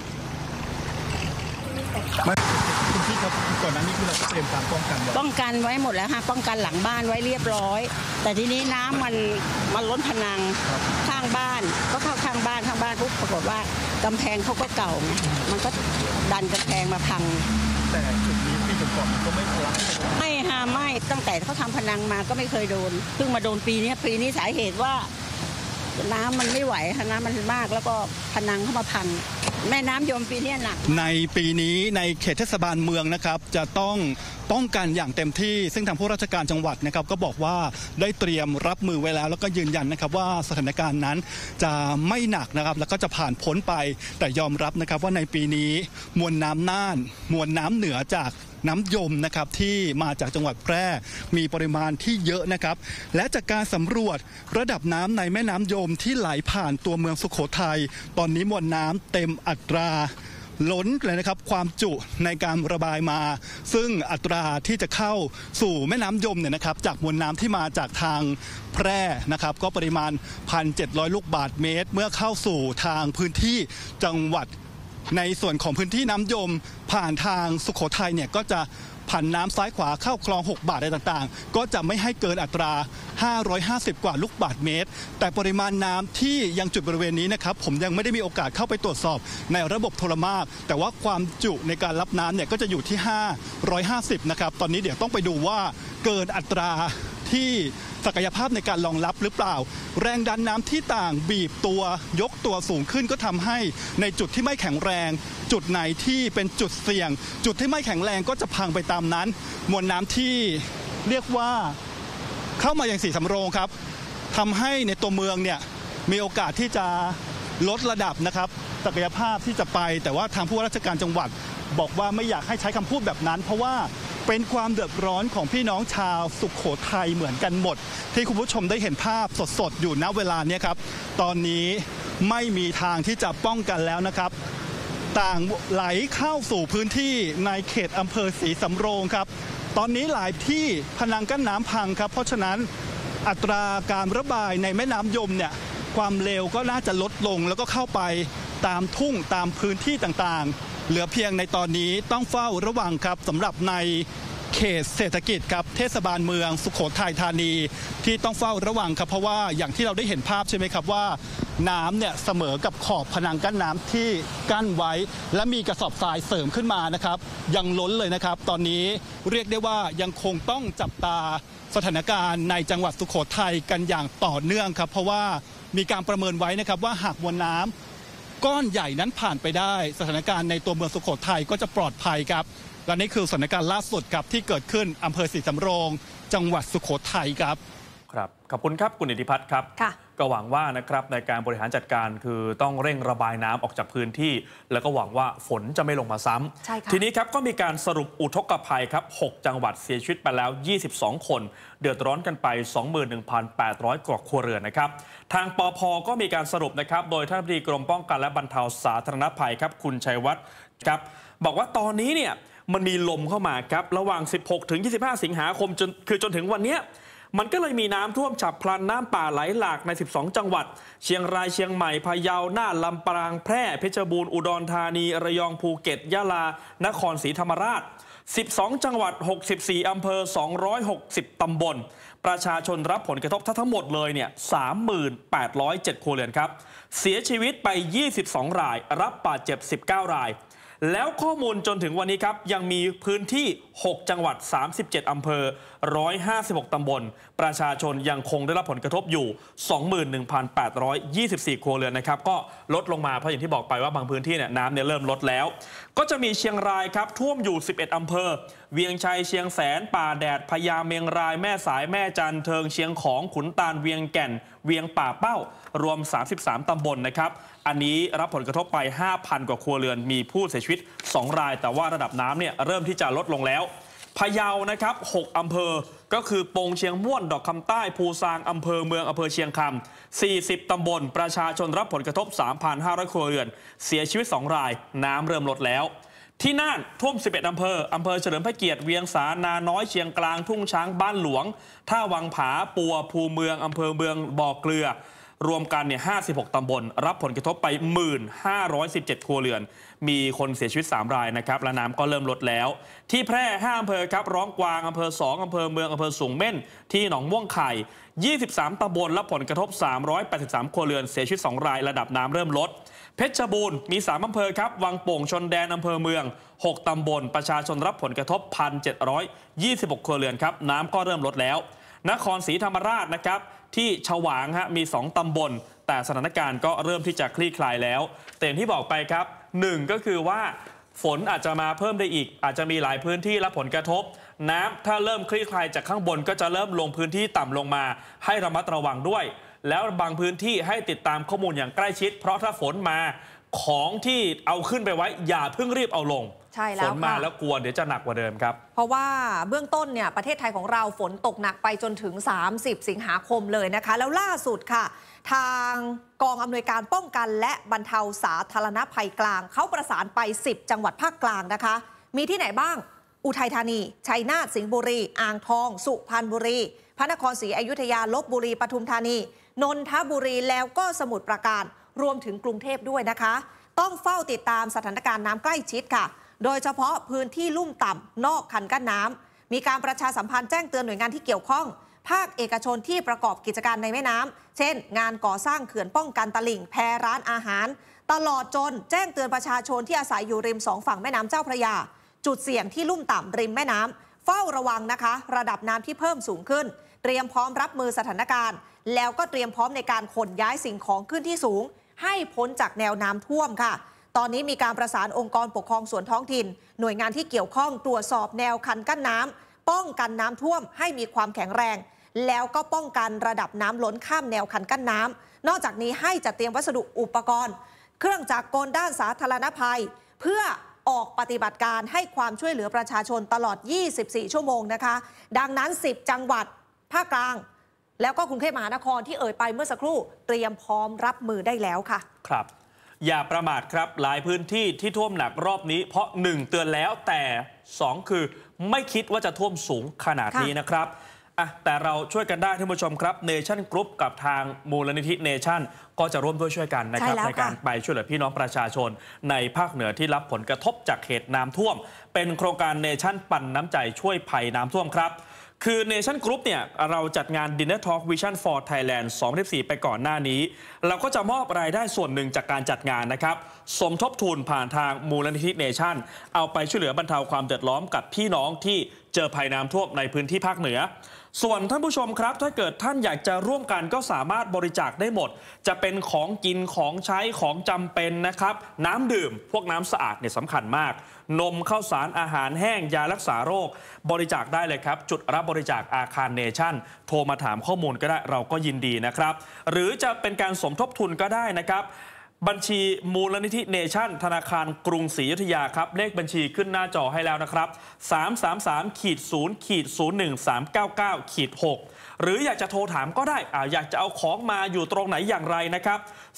คุณพี่ครับก่อนหน้านี้คือเราเตรียมการป้องกันไว้หมดแล้วค่ะป้องกันหลังบ้านไว้เรียบร้อยแต่ทีนี้น้ำมันล้นพนังข้างบ้านก็เข้าข้างบ้านปุ๊บปรากฏว่ากำแพงเขาก็เก่ามันก็ดันกำแพงมาพังแต่จุดนี้ปีก่อนมันก็ไม่ทะลักไม่ตั้งแต่เขาทำพนังมาก็ไม่เคยโดนเพิ่งมาโดนปีนี้สาเหตุว่าน้ำมันไม่ไหวค่ะน้ำมันมากแล้วก็พนังเข้ามาพังแม่น้ำยมปีนี้หนักในปีนี้ในเขตเทศบาลเมืองนะครับจะต้องป้องกันอย่างเต็มที่ซึ่งทางผู้ราชการจังหวัดนะครับก็บอกว่าได้เตรียมรับมือไว้แล้วแล้วก็ยืนยันนะครับว่าสถานการณ์นั้นจะไม่หนักนะครับแล้วก็จะผ่านพ้นไปแต่ยอมรับนะครับว่าในปีนี้มวลน้ำน่านมวลน้ำเหนือจากน้ำยมนะครับที่มาจากจังหวัดแพร่มีปริมาณที่เยอะนะครับและจากการสำรวจระดับน้ำในแม่น้ำยมที่ไหลผ่านตัวเมืองสุโขทัยตอนนี้มวลน้ำเต็มอัตราล้นเลยนะครับความจุในการระบายมาซึ่งอัตราที่จะเข้าสู่แม่น้ำยมเนี่ยนะครับจากมวลน้ำที่มาจากทางแพร่นะครับก็ปริมาณ 1,700 ลูกบาศก์เมตรเมื่อเข้าสู่ทางพื้นที่จังหวัดในส่วนของพื้นที่น้ำยมผ่านทางสุโขทัยเนี่ยก็จะผ่านน้ำซ้ายขวาเข้าคลอง6 บาทอะไรต่างๆก็จะไม่ให้เกินอัตรา550 กว่าลูกบาศก์เมตรแต่ปริมาณน้ำที่ยังจุดบริเวณนี้นะครับผมยังไม่ได้มีโอกาสเข้าไปตรวจสอบในระบบโทรมาแต่ว่าความจุในการรับน้ำเนี่ยก็จะอยู่ที่550นะครับตอนนี้เดี๋ยวต้องไปดูว่าเกินอัตราที่ศักยภาพในการรองรับหรือเปล่าแรงดันน้ำที่ต่างบีบตัวยกตัวสูงขึ้นก็ทำให้ในจุดที่ไม่แข็งแรงจุดไหนที่เป็นจุดเสี่ยงจุดที่ไม่แข็งแรงก็จะพังไปตามนั้นมวลน้ำที่เรียกว่าเข้ามาอย่างศรีสำโรงครับทำให้ในตัวเมืองเนี่ยมีโอกาสที่จะลดระดับนะครับศักยภาพที่จะไปแต่ว่าทางผู้ว่าราชการจังหวัดบอกว่าไม่อยากให้ใช้คำพูดแบบนั้นเพราะว่าเป็นความเดือดร้อนของพี่น้องชาวสุโขทัยเหมือนกันหมดที่คุณผู้ชมได้เห็นภาพสดๆอยู่ณเวลานี้ครับตอนนี้ไม่มีทางที่จะป้องกันแล้วนะครับต่างไหลเข้าสู่พื้นที่ในเขตอำเภอศรีสำโรงครับตอนนี้หลายที่พนังกั้นน้ำพังครับเพราะฉะนั้นอัตราการระบายในแม่น้ำยมเนี่ยความเร็วก็น่าจะลดลงแล้วก็เข้าไปตามทุ่งตามพื้นที่ต่างๆเหลือเพียงในตอนนี้ต้องเฝ้าระวังครับสำหรับในเขตเศรษฐกิจครับเทศบาลเมืองสุโขทัยธานีที่ต้องเฝ้าระวังครับเพราะว่าอย่างที่เราได้เห็นภาพใช่ไหมครับว่าน้ำเนี่ยเสมอกับขอบพนังกั้นน้ำที่กั้นไว้และมีกระสอบทรายเสริมขึ้นมานะครับยังล้นเลยนะครับตอนนี้เรียกได้ว่ายังคงต้องจับตาสถานการณ์ในจังหวัดสุโขทัยกันอย่างต่อเนื่องครับเพราะว่ามีการประเมินไว้นะครับว่าหากมวลน้ำก้อนใหญ่นั้นผ่านไปได้สถานการณ์ในตัวเมืองสุโขทัยก็จะปลอดภัยครับและนี่คือสถานการณ์ล่าสุดครับที่เกิดขึ้นอำเภอศรีสำโรงจังหวัดสุโขทัยครับครับขอบคุณครับคุณอิทธิพัฒน์ครับก็หวังว่านะครับในการบริหารจัดการคือต้องเร่งระบายน้ำออกจากพื้นที่แล้วก็หวังว่าฝนจะไม่ลงมาซ้ำทีนี้ครับก็มีการสรุปอุทกภัยครับ6จังหวัดเสียชีวิตไปแล้ว22คนเดือดร้อนกันไป 21,800 กว่าครัวเรือนนะครับทางปภ.ก็มีการสรุปนะครับโดยท่านอธิบดีกรมป้องกันและบรรเทาสาธารณภัยครับคุณชัยวัฒน์ครับบอกว่าตอนนี้เนี่ยมันมีลมเข้ามาครับระหว่าง 16-25 สิงหาคมจนถึงวันนี้มันก็เลยมีน้ำท่วมฉับพลันน้ำป่าไหลหลากใน12จังหวัดเชียงรายเชียงใหม่พะเยาน่านลำปางแพร่เพชรบูรณ์อุดรธานีระยองภูเก็ตยะลานครศรีธรรมราช12จังหวัด64อำเภอ260ตำบลประชาชนรับผลกระทบทั้งหมดเลยเนี่ย 38,007 ครัวเรือนครับเสียชีวิตไป22รายรับบาดเจ็บ19รายแล้วข้อมูลจนถึงวันนี้ครับยังมีพื้นที่6จังหวัด37อำเภอ156ตำบลประชาชนยังคงได้รับผลกระทบอยู่ 21,824 ครัวเรือนนะครับก็ลดลงมาเพราะอย่างที่บอกไปว่าบางพื้นที่เนี่ยน้ำเนี่ยเริ่มลดแล้วก็จะมีเชียงรายครับท่วมอยู่11อำเภอเวียงชัยเชียงแสนป่าแดดพญาเมียงรายแม่สายแม่จันเทิงเชียงของขุนตาลเวียงแก่นเวียงป่าเป้ารวม33ตำบลนะครับอันนี้รับผลกระทบไป 5,000 กว่าครัวเรือนมีผู้เสียชีวิต2รายแต่ว่าระดับน้ำเนี่ยเริ่มที่จะลดลงแล้วพะเยานะครับ6อำเภอก็คือปงเชียงม่วนดอกคำใต้ภูซางอำเภอเมืองอำเภอเชียงคำ40ตำบลประชาชนรับผลกระทบ 3,500 ครัวเรือนเสียชีวิต2รายน้ำเริ่มลดแล้วที่น่านท่วม11อำเภอเฉลิมพระเกียรติเวียงสานาน้อยเชียงกลางทุ่งช้างบ้านหลวงท่าวังผาปัวภูเมืองอำเภอเมืองบ่อเกลือรวมกันเนี่ย56ตำบลรับผลกระทบไป 1,517 ครัวเรือนมีคนเสียชีวิต3รายนะครับและน้ำก็เริ่มลดแล้วที่แพร่5อำเภอครับร้องกวางอำเภอ2อำเภอเมืองอำเภอสูงเม่นที่หนองม่วงไข่23ตำบลรับผลกระทบ383ครัวเรือนเสียชีวิต2รายระดับน้ำเริ่มลดเพชรบูรณ์มี3อำเภอครับวังโป่งชนแดนอำเภอเมือง6ตำบลประชาชนรับผลกระทบ 1,726 ครัวเรือนครับน้ำก็เริ่มลดแล้วนครศรีธรรมราชนะครับที่ฉวางมี2ตำบลแต่สถานการณ์ก็เริ่มที่จะคลี่คลายแล้วแต่อย่างที่บอกไปครับ1ก็คือว่าฝนอาจจะมาเพิ่มได้อีกอาจจะมีหลายพื้นที่รับผลกระทบน้ำถ้าเริ่มคลี่คลายจากข้างบนก็จะเริ่มลงพื้นที่ต่ำลงมาให้ระมัดระวังด้วยแล้วบางพื้นที่ให้ติดตามข้อมูลอย่างใกล้ชิดเพราะถ้าฝนมาของที่เอาขึ้นไปไว้อย่าเพิ่งรีบเอาลงใช่แล้วฝนมาแล้วกลัวเดี๋ยวจะหนักกว่าเดิมครับเพราะว่าเบื้องต้นเนี่ยประเทศไทยของเราฝนตกหนักไปจนถึง30สิงหาคมเลยนะคะแล้วล่าสุดค่ะทางกองอำนวยการป้องกันและบรรเทาสาธารณภัยกลางเขาประสานไป10จังหวัดภาคกลางนะคะมีที่ไหนบ้างอุทัยธานีชัยนาทสิงห์บุรีอ่างทองสุพรรณบุรีพระนครศรีอยุธยาลพบุรีปทุมธานีนนทบุรีแล้วก็สมุทรปราการรวมถึงกรุงเทพด้วยนะคะต้องเฝ้าติดตามสถานการณ์น้ำใกล้ชิดค่ะโดยเฉพาะพื้นที่ลุ่มต่ำนอกคันกั้นน้ำมีการประชาสัมพันธ์แจ้งเตือนหน่วยงานที่เกี่ยวข้องภาคเอกชนที่ประกอบกิจการในแม่น้ำเช่นงานก่อสร้างเขื่อนป้องกันตลิ่งแพร้านอาหารตลอดจนแจ้งเตือนประชาชนที่อาศัยอยู่ริม2ฝั่งแม่น้ำเจ้าพระยาจุดเสี่ยงที่ลุ่มต่ำริมแม่น้ำเฝ้าระวังนะคะระดับน้ำที่เพิ่มสูงขึ้นเตรียมพร้อมรับมือสถานการณ์แล้วก็เตรียมพร้อมในการขนย้ายสิ่งของขึ้นที่สูงให้พ้นจากแนวน้ำท่วมค่ะตอนนี้มีการประสานองค์กรปกครองส่วนท้องถิ่นหน่วยงานที่เกี่ยวข้องตรวจสอบแนวคันกั้นน้ำป้องกันน้ำท่วมให้มีความแข็งแรงแล้วก็ป้องกันระดับน้ำล้นข้ามแนวคันกั้นน้ำนอกจากนี้ให้จัดเตรียมวัสดุอุปกรณ์เครื่องจักรกลด้านสาธารณภัยเพื่อออกปฏิบัติการให้ความช่วยเหลือประชาชนตลอด24ชั่วโมงนะคะดังนั้น10จังหวัดภาคกลางแล้วก็กรุงเทพมหานครที่เอ่ยไปเมื่อสักครู่เตรียมพร้อมรับมือได้แล้วค่ะครับอย่าประมาทครับหลายพื้นที่ที่ท่วมหนักรอบนี้เพราะ1เตือนแล้วแต่2คือไม่คิดว่าจะท่วมสูงขนาดนี้นะครับแต่เราช่วยกันได้ท่านผู้ชมครับเนชั่นกรุ๊ปกับทางมูลนิธิเนชั่นก็จะร่วมด้วยช่วยกันนะครับในการไปช่วยเหลือพี่น้องประชาชนในภาคเหนือที่รับผลกระทบจากเหตุน้ำท่วมเป็นโครงการเนชั่นปั่นน้ำใจช่วยภัยน้ำท่วมครับคือ Nation Group เนี่ยเราจัดงาน Dinner Talk Vision for Thailand 2014 ไปก่อนหน้านี้เราก็จะมอบรายได้ส่วนหนึ่งจากการจัดงานนะครับสมทบทุนผ่านทางมูลนิธิ Nation เอาไปช่วยเหลือบรรเทาความเดือดร้อนกับพี่น้องที่เจอภัยน้ำท่วมในพื้นที่ภาคเหนือส่วนท่านผู้ชมครับถ้าเกิดท่านอยากจะร่วมกันก็สามารถบริจาคได้หมดจะเป็นของกินของใช้ของจำเป็นนะครับน้ำดื่มพวกน้ำสะอาดเนี่ยสำคัญมากนมข้าวสารอาหารแห้งยารักษาโรคบริจาคได้เลยครับจุดรับบริจาคอาคารเนชั่นโทรมาถามข้อมูลก็ได้เราก็ยินดีนะครับหรือจะเป็นการสมทบทุนก็ได้นะครับบัญชีมูลนิธิเนชั่นธนาคารกรุงศรีอยุธยาครับเลขบัญชีขึ้นหน้าจอให้แล้วนะครับ333-0-01399-6หรืออยากจะโทรถามก็ได้อยากจะเอาของมาอยู่ตรงไหนอย่างไรนะครับ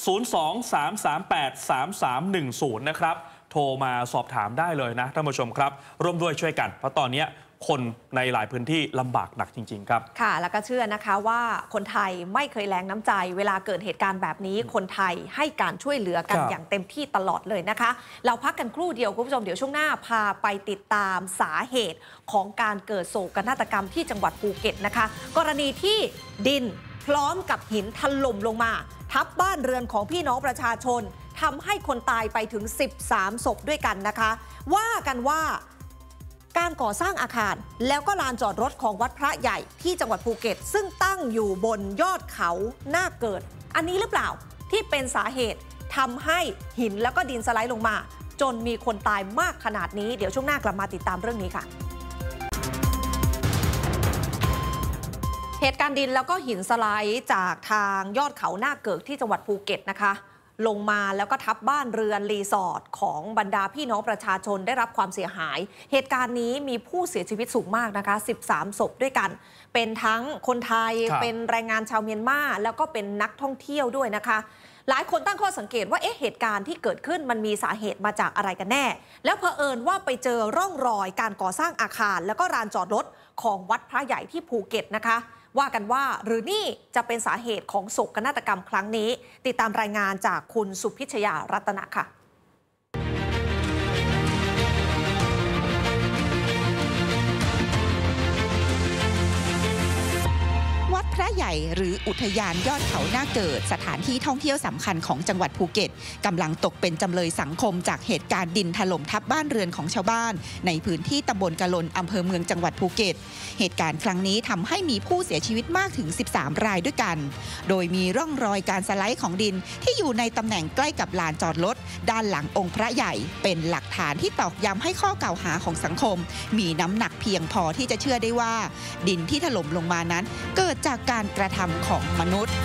023383310นะครับโทรมาสอบถามได้เลยนะท่านผู้ชมครับร่วมด้วยช่วยกันเพราะตอนนี้คนในหลายพื้นที่ลำบากหนักจริงๆครับค่ะแล้วก็เชื่อนะคะว่าคนไทยไม่เคยแรงน้ำใจเวลาเกิดเหตุการณ์แบบนี้คนไทยให้การช่วยเหลือกันอย่างเต็มที่ตลอดเลยนะคะเราพักกันครู่เดียวคุณผู้ชมเดี๋ยวช่วงหน้าพาไปติดตามสาเหตุของการเกิดโศกนาฏกรรมที่จังหวัดภูเก็ตนะคะกรณีที่ดินพร้อมกับหินถล่มลงมาทับบ้านเรือนของพี่น้องประชาชนทำให้คนตายไปถึง13ศพด้วยกันนะคะว่ากันว่าการก่อสร้างอาคารแล้วก็ลานจอดรถของวัดพระใหญ่ที่จังหวัดภูเก็ตซึ่งตั้งอยู่บนยอดเขาหน้าเกิดอันนี้หรือเปล่าที่เป็นสาเหตุทำให้หินแล้วก็ดินสไลด์ลงมาจนมีคนตายมากขนาดนี้เดี๋ยวช่วงหน้ากลับมาติดตามเรื่องนี้ค่ะเหตุการณ์ดินแล้วก็หินสไลด์จากทางยอดเขาหน้าเกิดที่จังหวัดภูเก็ตนะคะลงมาแล้วก็ทับบ้านเรือนรีสอร์ทของบรรดาพี่น้องประชาชนได้รับความเสียหายเหตุการณ์นี้มีผู้เสียชีวิตสูงมากนะคะ13ศพด้วยกันเป็นทั้งคนไทยเป็นแรงงานชาวเมียนมาแล้วก็เป็นนักท่องเที่ยวด้วยนะคะหลายคนตั้งข้อสังเกตว่าเหตุการณ์ที่เกิดขึ้นมันมีสาเหตุมาจากอะไรกันแน่แล้วเผอิญว่าไปเจอร่องรอยการก่อสร้างอาคารแล้วก็ลานจอดรถของวัดพระใหญ่ที่ภูเก็ตนะคะว่ากันว่าหรือนี่จะเป็นสาเหตุของโศกนาฏกรรมครั้งนี้ติดตามรายงานจากคุณสุพิชยารัตนะค่ะวัดพระใหญ่หรืออุทยานยอดเขาหน้าเกิดสถานที่ท่องเที่ยวสำคัญของจังหวัดภูเก็ตกำลังตกเป็นจำเลยสังคมจากเหตุการณ์ดินถล่มทับบ้านเรือนของชาวบ้านในพื้นที่ตำบลกะลนอำเภอเมืองจังหวัดภูเก็ตเหตุการณ์ครั้งนี้ทำให้มีผู้เสียชีวิตมากถึง13รายด้วยกันโดยมีร่องรอยการสไลด์ของดินที่อยู่ในตำแหน่งใกล้กับลานจอดรถด้านหลังองค์พระใหญ่เป็นหลักฐานที่ตอกย้ำให้ข้อกล่าวหาของสังคมมีน้ำหนักเพียงพอที่จะเชื่อได้ว่าดินที่ถล่มลงมานั้นเกิดจากการกระทำของมนุษย์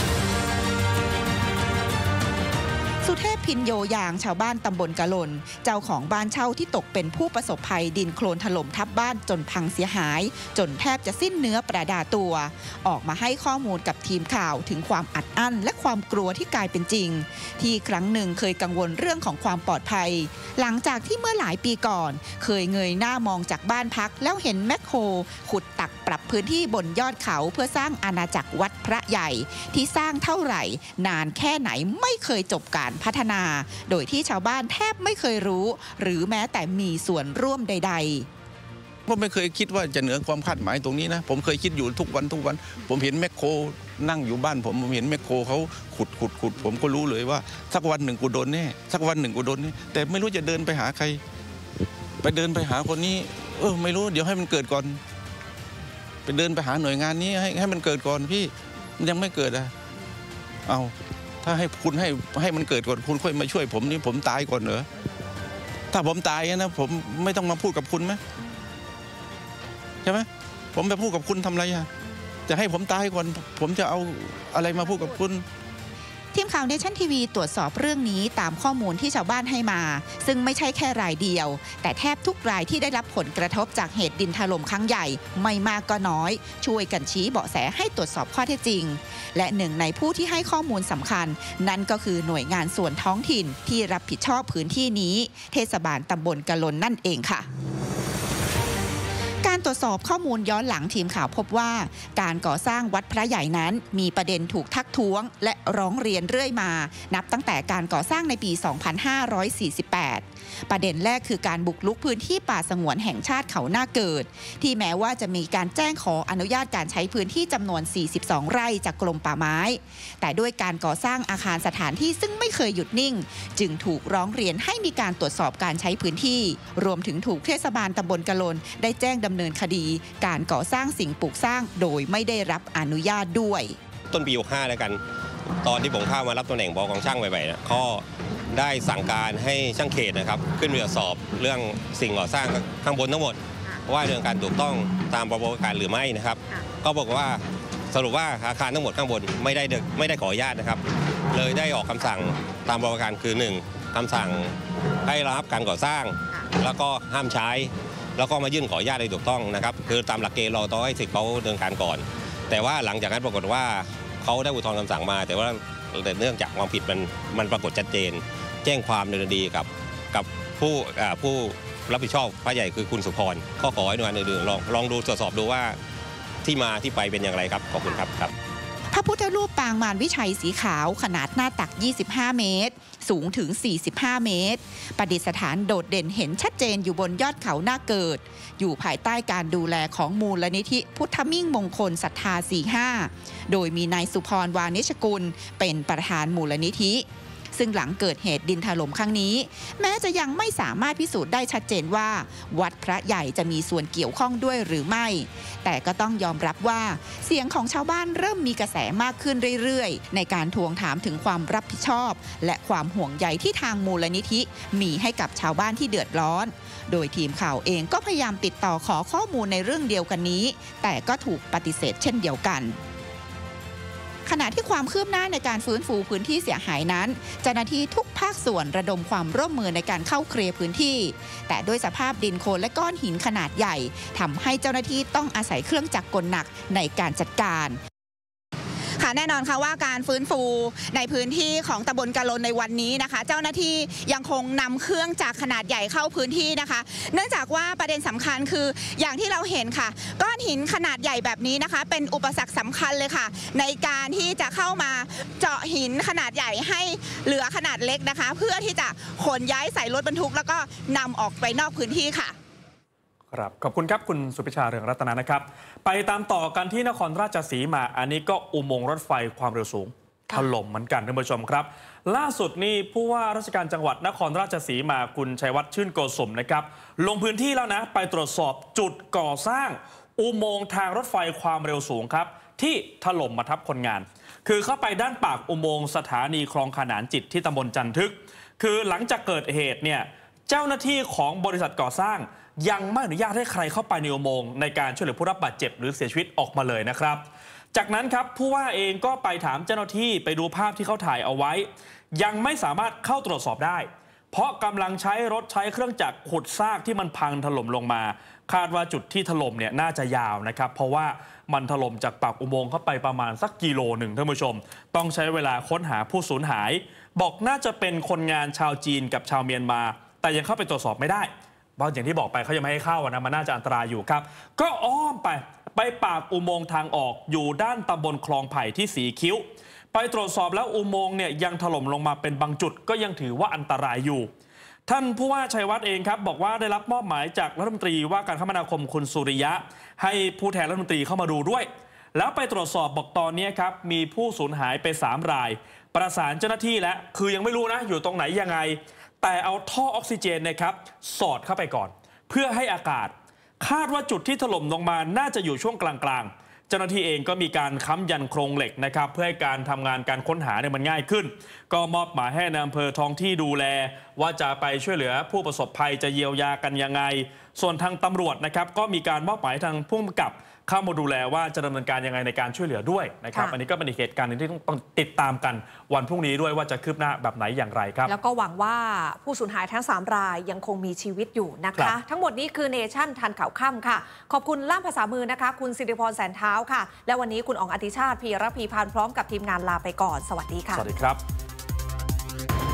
สุเทพพินโยยางชาวบ้านตำบลกะลนเจ้าของบ้านเช่าที่ตกเป็นผู้ประสบภัยดินโคลนถล่มทับบ้านจนพังเสียหายจนแทบจะสิ้นเนื้อประดาตัวออกมาให้ข้อมูลกับทีมข่าวถึงความอัดอั้นและความกลัวที่กลายเป็นจริงที่ครั้งหนึ่งเคยกังวลเรื่องของความปลอดภัยหลังจากที่เมื่อหลายปีก่อนเคยเงยหน้ามองจากบ้านพักแล้วเห็นแมคโครขุดตักปรับพื้นที่บนยอดเขาเพื่อสร้างอาณาจักรวัดพระใหญ่ที่สร้างเท่าไหร่นานแค่ไหนไม่เคยจบการพัฒนาโดยที่ชาวบ้านแทบไม่เคยรู้หรือแม้แต่มีส่วนร่วมใดๆผมไม่เคยคิดว่าจะเหนือความคาดหมายตรงนี้นะผมเคยคิดอยู่ทุกวันผมเห็นแมคโครนั่งอยู่บ้านผมเห็นแมคโครเขาขุดผมก็รู้เลยว่าสักวันหนึ่งกูโดนแน่สักวันหนึ่งกูโดนแน่แต่ไม่รู้จะเดินไปหาใครไปเดินไปหาคนนี้ไม่รู้เดี๋ยวให้มันเกิดก่อนไปเดินไปหาหน่วยงานนี้ให้มันเกิดก่อนพี่มันยังไม่เกิดเอาถ้าให้คุณให้มันเกิดก่อนคุณค่อยมาช่วยผมนี่ผมตายก่อนเหรอถ้าผมตายนะผมไม่ต้องมาพูดกับคุณไหมใช่ไหมผมไปพูดกับคุณทำไรจะให้ผมตายก่อนผมจะเอาอะไรมาพูดกับคุณทีมข่าวเนชั่นทีวีตรวจสอบเรื่องนี้ตามข้อมูลที่ชาวบ้านให้มาซึ่งไม่ใช่แค่รายเดียวแต่แทบทุกรายที่ได้รับผลกระทบจากเหตุดินถล่มครั้งใหญ่ไม่มากก็น้อยช่วยกันชี้เบาะแสให้ตรวจสอบข้อเท็จจริงและหนึ่งในผู้ที่ให้ข้อมูลสำคัญนั่นก็คือหน่วยงานส่วนท้องถิ่นที่รับผิดชอบพื้นที่นี้เทศบาลตำบลกะลนนั่นเองค่ะการตรวจสอบข้อมูลย้อนหลังทีมข่าวพบว่าการก่อสร้างวัดพระใหญ่นั้นมีประเด็นถูกทักท้วงและร้องเรียนเรื่อยมานับตั้งแต่การก่อสร้างในปี 2548 ประเด็นแรกคือการบุกรุกพื้นที่ป่าสงวนแห่งชาติเขาหน้าเกิดที่แม้ว่าจะมีการแจ้งขออนุญาตการใช้พื้นที่จำนวน 42 ไร่จากกรมป่าไม้แต่ด้วยการก่อสร้างอาคารสถานที่ซึ่งไม่เคยหยุดนิ่งจึงถูกร้องเรียนให้มีการตรวจสอบการใช้พื้นที่รวมถึงถูกเทศบาลตำบลกะลนได้แจ้งดำเนินำเนินคดีการก่อสร้างสิ่งปลูกสร้างโดยไม่ได้รับอนุญาตด้วยต้นปี65แล้วกันตอนที่ผมเข้ามารับตำแหน่งบกองช่างใหม่ๆนะก็ได้สั่งการให้ช่างเขตนะครับขึ้นไปตรวจสอบเรื่องสิ่งก่อสร้างข้างบนทั้งหมดว่าเรื่องการถูกต้องตามประมวลการหรือไม่นะครับก็บอกว่าสรุปว่าอาคารทั้งหมดข้างบนไม่ได้ขออนุญาตนะครับเลยได้ออกคำสั่งตามประมวลการคือ1คำสั่งให้ระงับการก่อสร้างแล้วก็ห้ามใช้แล้วก็มายื่นขออนุญาตโดยถูกต้องนะครับคือตามหลักเกณฑ์เราต้องให้สิทธิ์เขาดำเนินการก่อนแต่ว่าหลังจากนั้นปรากฏว่าเขาได้อุทธรณ์คำสั่งมาแต่ว่าเนื่องจากความผิดมันปรากฏชัดเจนแจ้งความดำเนินคดีกับผู้รับผิดชอบพระใหญ่คือคุณสุพรก็ขอให้หน่วยงานอื่นๆลองดูตรวจสอบดูว่าที่มาที่ไปเป็นอย่างไรครับขอบคุณครับพระพุทธรูปปางมารวิชัยสีขาวขนาดหน้าตัก25เมตรสูงถึง45เมตรประดิษฐานโดดเด่นเห็นชัดเจนอยู่บนยอดเขาหน้าเกิดอยู่ภายใต้การดูแลของมูลนิธิพุทธมิ่งมงคลศรัทธา45โดยมีนายสุพรวานิชกุลเป็นประธานมูลนิธิซึ่งหลังเกิดเหตุดินถล่มครั้งนี้แม้จะยังไม่สามารถพิสูจน์ได้ชัดเจนว่าวัดพระใหญ่จะมีส่วนเกี่ยวข้องด้วยหรือไม่แต่ก็ต้องยอมรับว่าเสียงของชาวบ้านเริ่มมีกระแสมากขึ้นเรื่อยๆในการทวงถามถึงความรับผิดชอบและความห่วงใยที่ทางมูลนิธิมีให้กับชาวบ้านที่เดือดร้อนโดยทีมข่าวเองก็พยายามติดต่อขอข้อมูลในเรื่องเดียวกันนี้แต่ก็ถูกปฏิเสธเช่นเดียวกันขณะที่ความคืบหน้าในการฟื้นฟูพื้นที่เสียหายนั้นเจ้าหน้าที่ทุกภาคส่วนระดมความร่วมมือในการเข้าเคลียร์พื้นที่แต่ด้วยสภาพดินโคลนและก้อนหินขนาดใหญ่ทำให้เจ้าหน้าที่ต้องอาศัยเครื่องจักรกลหนักในการจัดการค่ะแน่นอนค่ะว่าการฟื้นฟูในพื้นที่ของตำบลกะลนในวันนี้นะคะเจ้าหน้าที่ยังคงนำเครื่องจักรขนาดใหญ่เข้าพื้นที่นะคะเนื่องจากว่าประเด็นสำคัญคืออย่างที่เราเห็นค่ะก้อนหินขนาดใหญ่แบบนี้นะคะเป็นอุปสรรคสำคัญเลยค่ะในการที่จะเข้ามาเจาะหินขนาดใหญ่ให้เหลือขนาดเล็กนะคะเพื่อที่จะขนย้ายใส่รถบรรทุกแล้วก็นำออกไปนอกพื้นที่ค่ะครับขอบคุณครับคุณสุพิชาเรืองรัตนานะครับไปตามต่อกันที่นครราชสีมาอันนี้ก็อุโมงค์รถไฟความเร็วสูงถล่มเหมือนกันท่านผู้ชมครับล่าสุดนี่ผู้ว่าราชการจังหวัดนครราชสีมาคุณชัยวัฒน์ชื่นโกสมนะครับลงพื้นที่แล้วนะไปตรวจสอบจุดก่อสร้างอุโมงค์ทางรถไฟความเร็วสูงครับที่ถล่มมาทับคนงานคือเข้าไปด้านปากอุโมงค์สถานีคลองขนานจิตที่ตำบลจันทึกคือหลังจากเกิดเหตุเนี่ยเจ้าหน้าที่ของบริษัทก่อสร้างยังไม่อนุญาตให้ใครเข้าไปในอุโมงค์ในการช่วยเหลือผู้รับบาดเจ็บหรือเสียชีวิตออกมาเลยนะครับจากนั้นครับผู้ว่าเองก็ไปถามเจ้าหน้าที่ไปดูภาพที่เขาถ่ายเอาไว้ยังไม่สามารถเข้าตรวจสอบได้เพราะกำลังใช้รถใช้เครื่องจักรขุดซากที่มันพังถล่มลงมาคาดว่าจุดที่ถล่มเนี่ยน่าจะยาวนะครับเพราะว่ามันถล่มจากปากอุโมงค์เข้าไปประมาณสักกิโลหนึ่งท่านผู้ชมต้องใช้เวลาค้นหาผู้สูญหายบอกน่าจะเป็นคนงานชาวจีนกับชาวเมียนมาแต่ยังเข้าไปตรวจสอบไม่ได้เพราะอย่างที่บอกไปเขายังไม่ให้เข้านะมันน่าจะอันตรายอยู่ครับก็อ้อมไปปากอุโมงค์ทางออกอยู่ด้านตำบลคลองไผ่ที่สีคิ้วไปตรวจสอบแล้วอุโมงค์เนี่ยยังถล่มลงมาเป็นบางจุดก็ยังถือว่าอันตรายอยู่ท่านผู้ว่าชัยวัฒน์เองครับบอกว่าได้รับมอบหมายจากรัฐมนตรีว่าการคมนาคมคุณสุริยะให้ผู้แทนรัฐมนตรีเข้ามาดูด้วยแล้วไปตรวจสอบบอกตอนนี้ครับมีผู้สูญหายไป3 รายประสานเจ้าหน้าที่แล้วคือยังไม่รู้นะอยู่ตรงไหนยังไงแต่เอาท่อออกซิเจนนะครับสอดเข้าไปก่อนเพื่อให้อากาศคาดว่าจุดที่ถล่มลงมาน่าจะอยู่ช่วงกลางๆเจ้าหน้าที่เองก็มีการค้ำยันโครงเหล็กนะครับเพื่อให้การทำงานการค้นหาเนี่ยมันง่ายขึ้นก็มอบหมายให้นายอำเภอท้องที่ดูแลว่าจะไปช่วยเหลือผู้ประสบภัยจะเยียวยากันยังไงส่วนทางตำรวจนะครับก็มีการมอบหมายทางผู้กำกับเข้ามาดูแลว่าจะดำเนินการยังไงในการช่วยเหลือด้วยนะครับอันนี้ก็เป็นเหตุการณ์นึงที่ต้องติดตามกันวันพรุ่งนี้ด้วยว่าจะคืบหน้าแบบไหนอย่างไรครับแล้วก็หวังว่าผู้สูญหายทั้ง3 รายยังคงมีชีวิตอยู่นะคะทั้งหมดนี้คือเนชั่นทันข่าวค่ำค่ะขอบคุณล่ามภาษามือนะคะคุณสิริพรแสนเท้าค่ะและวันนี้คุณอ๋องอธิชาติพีระพีพันธ์พร้อมกับทีมงานลาไปก่อนสวัสดีค่ะสวัสดีครับ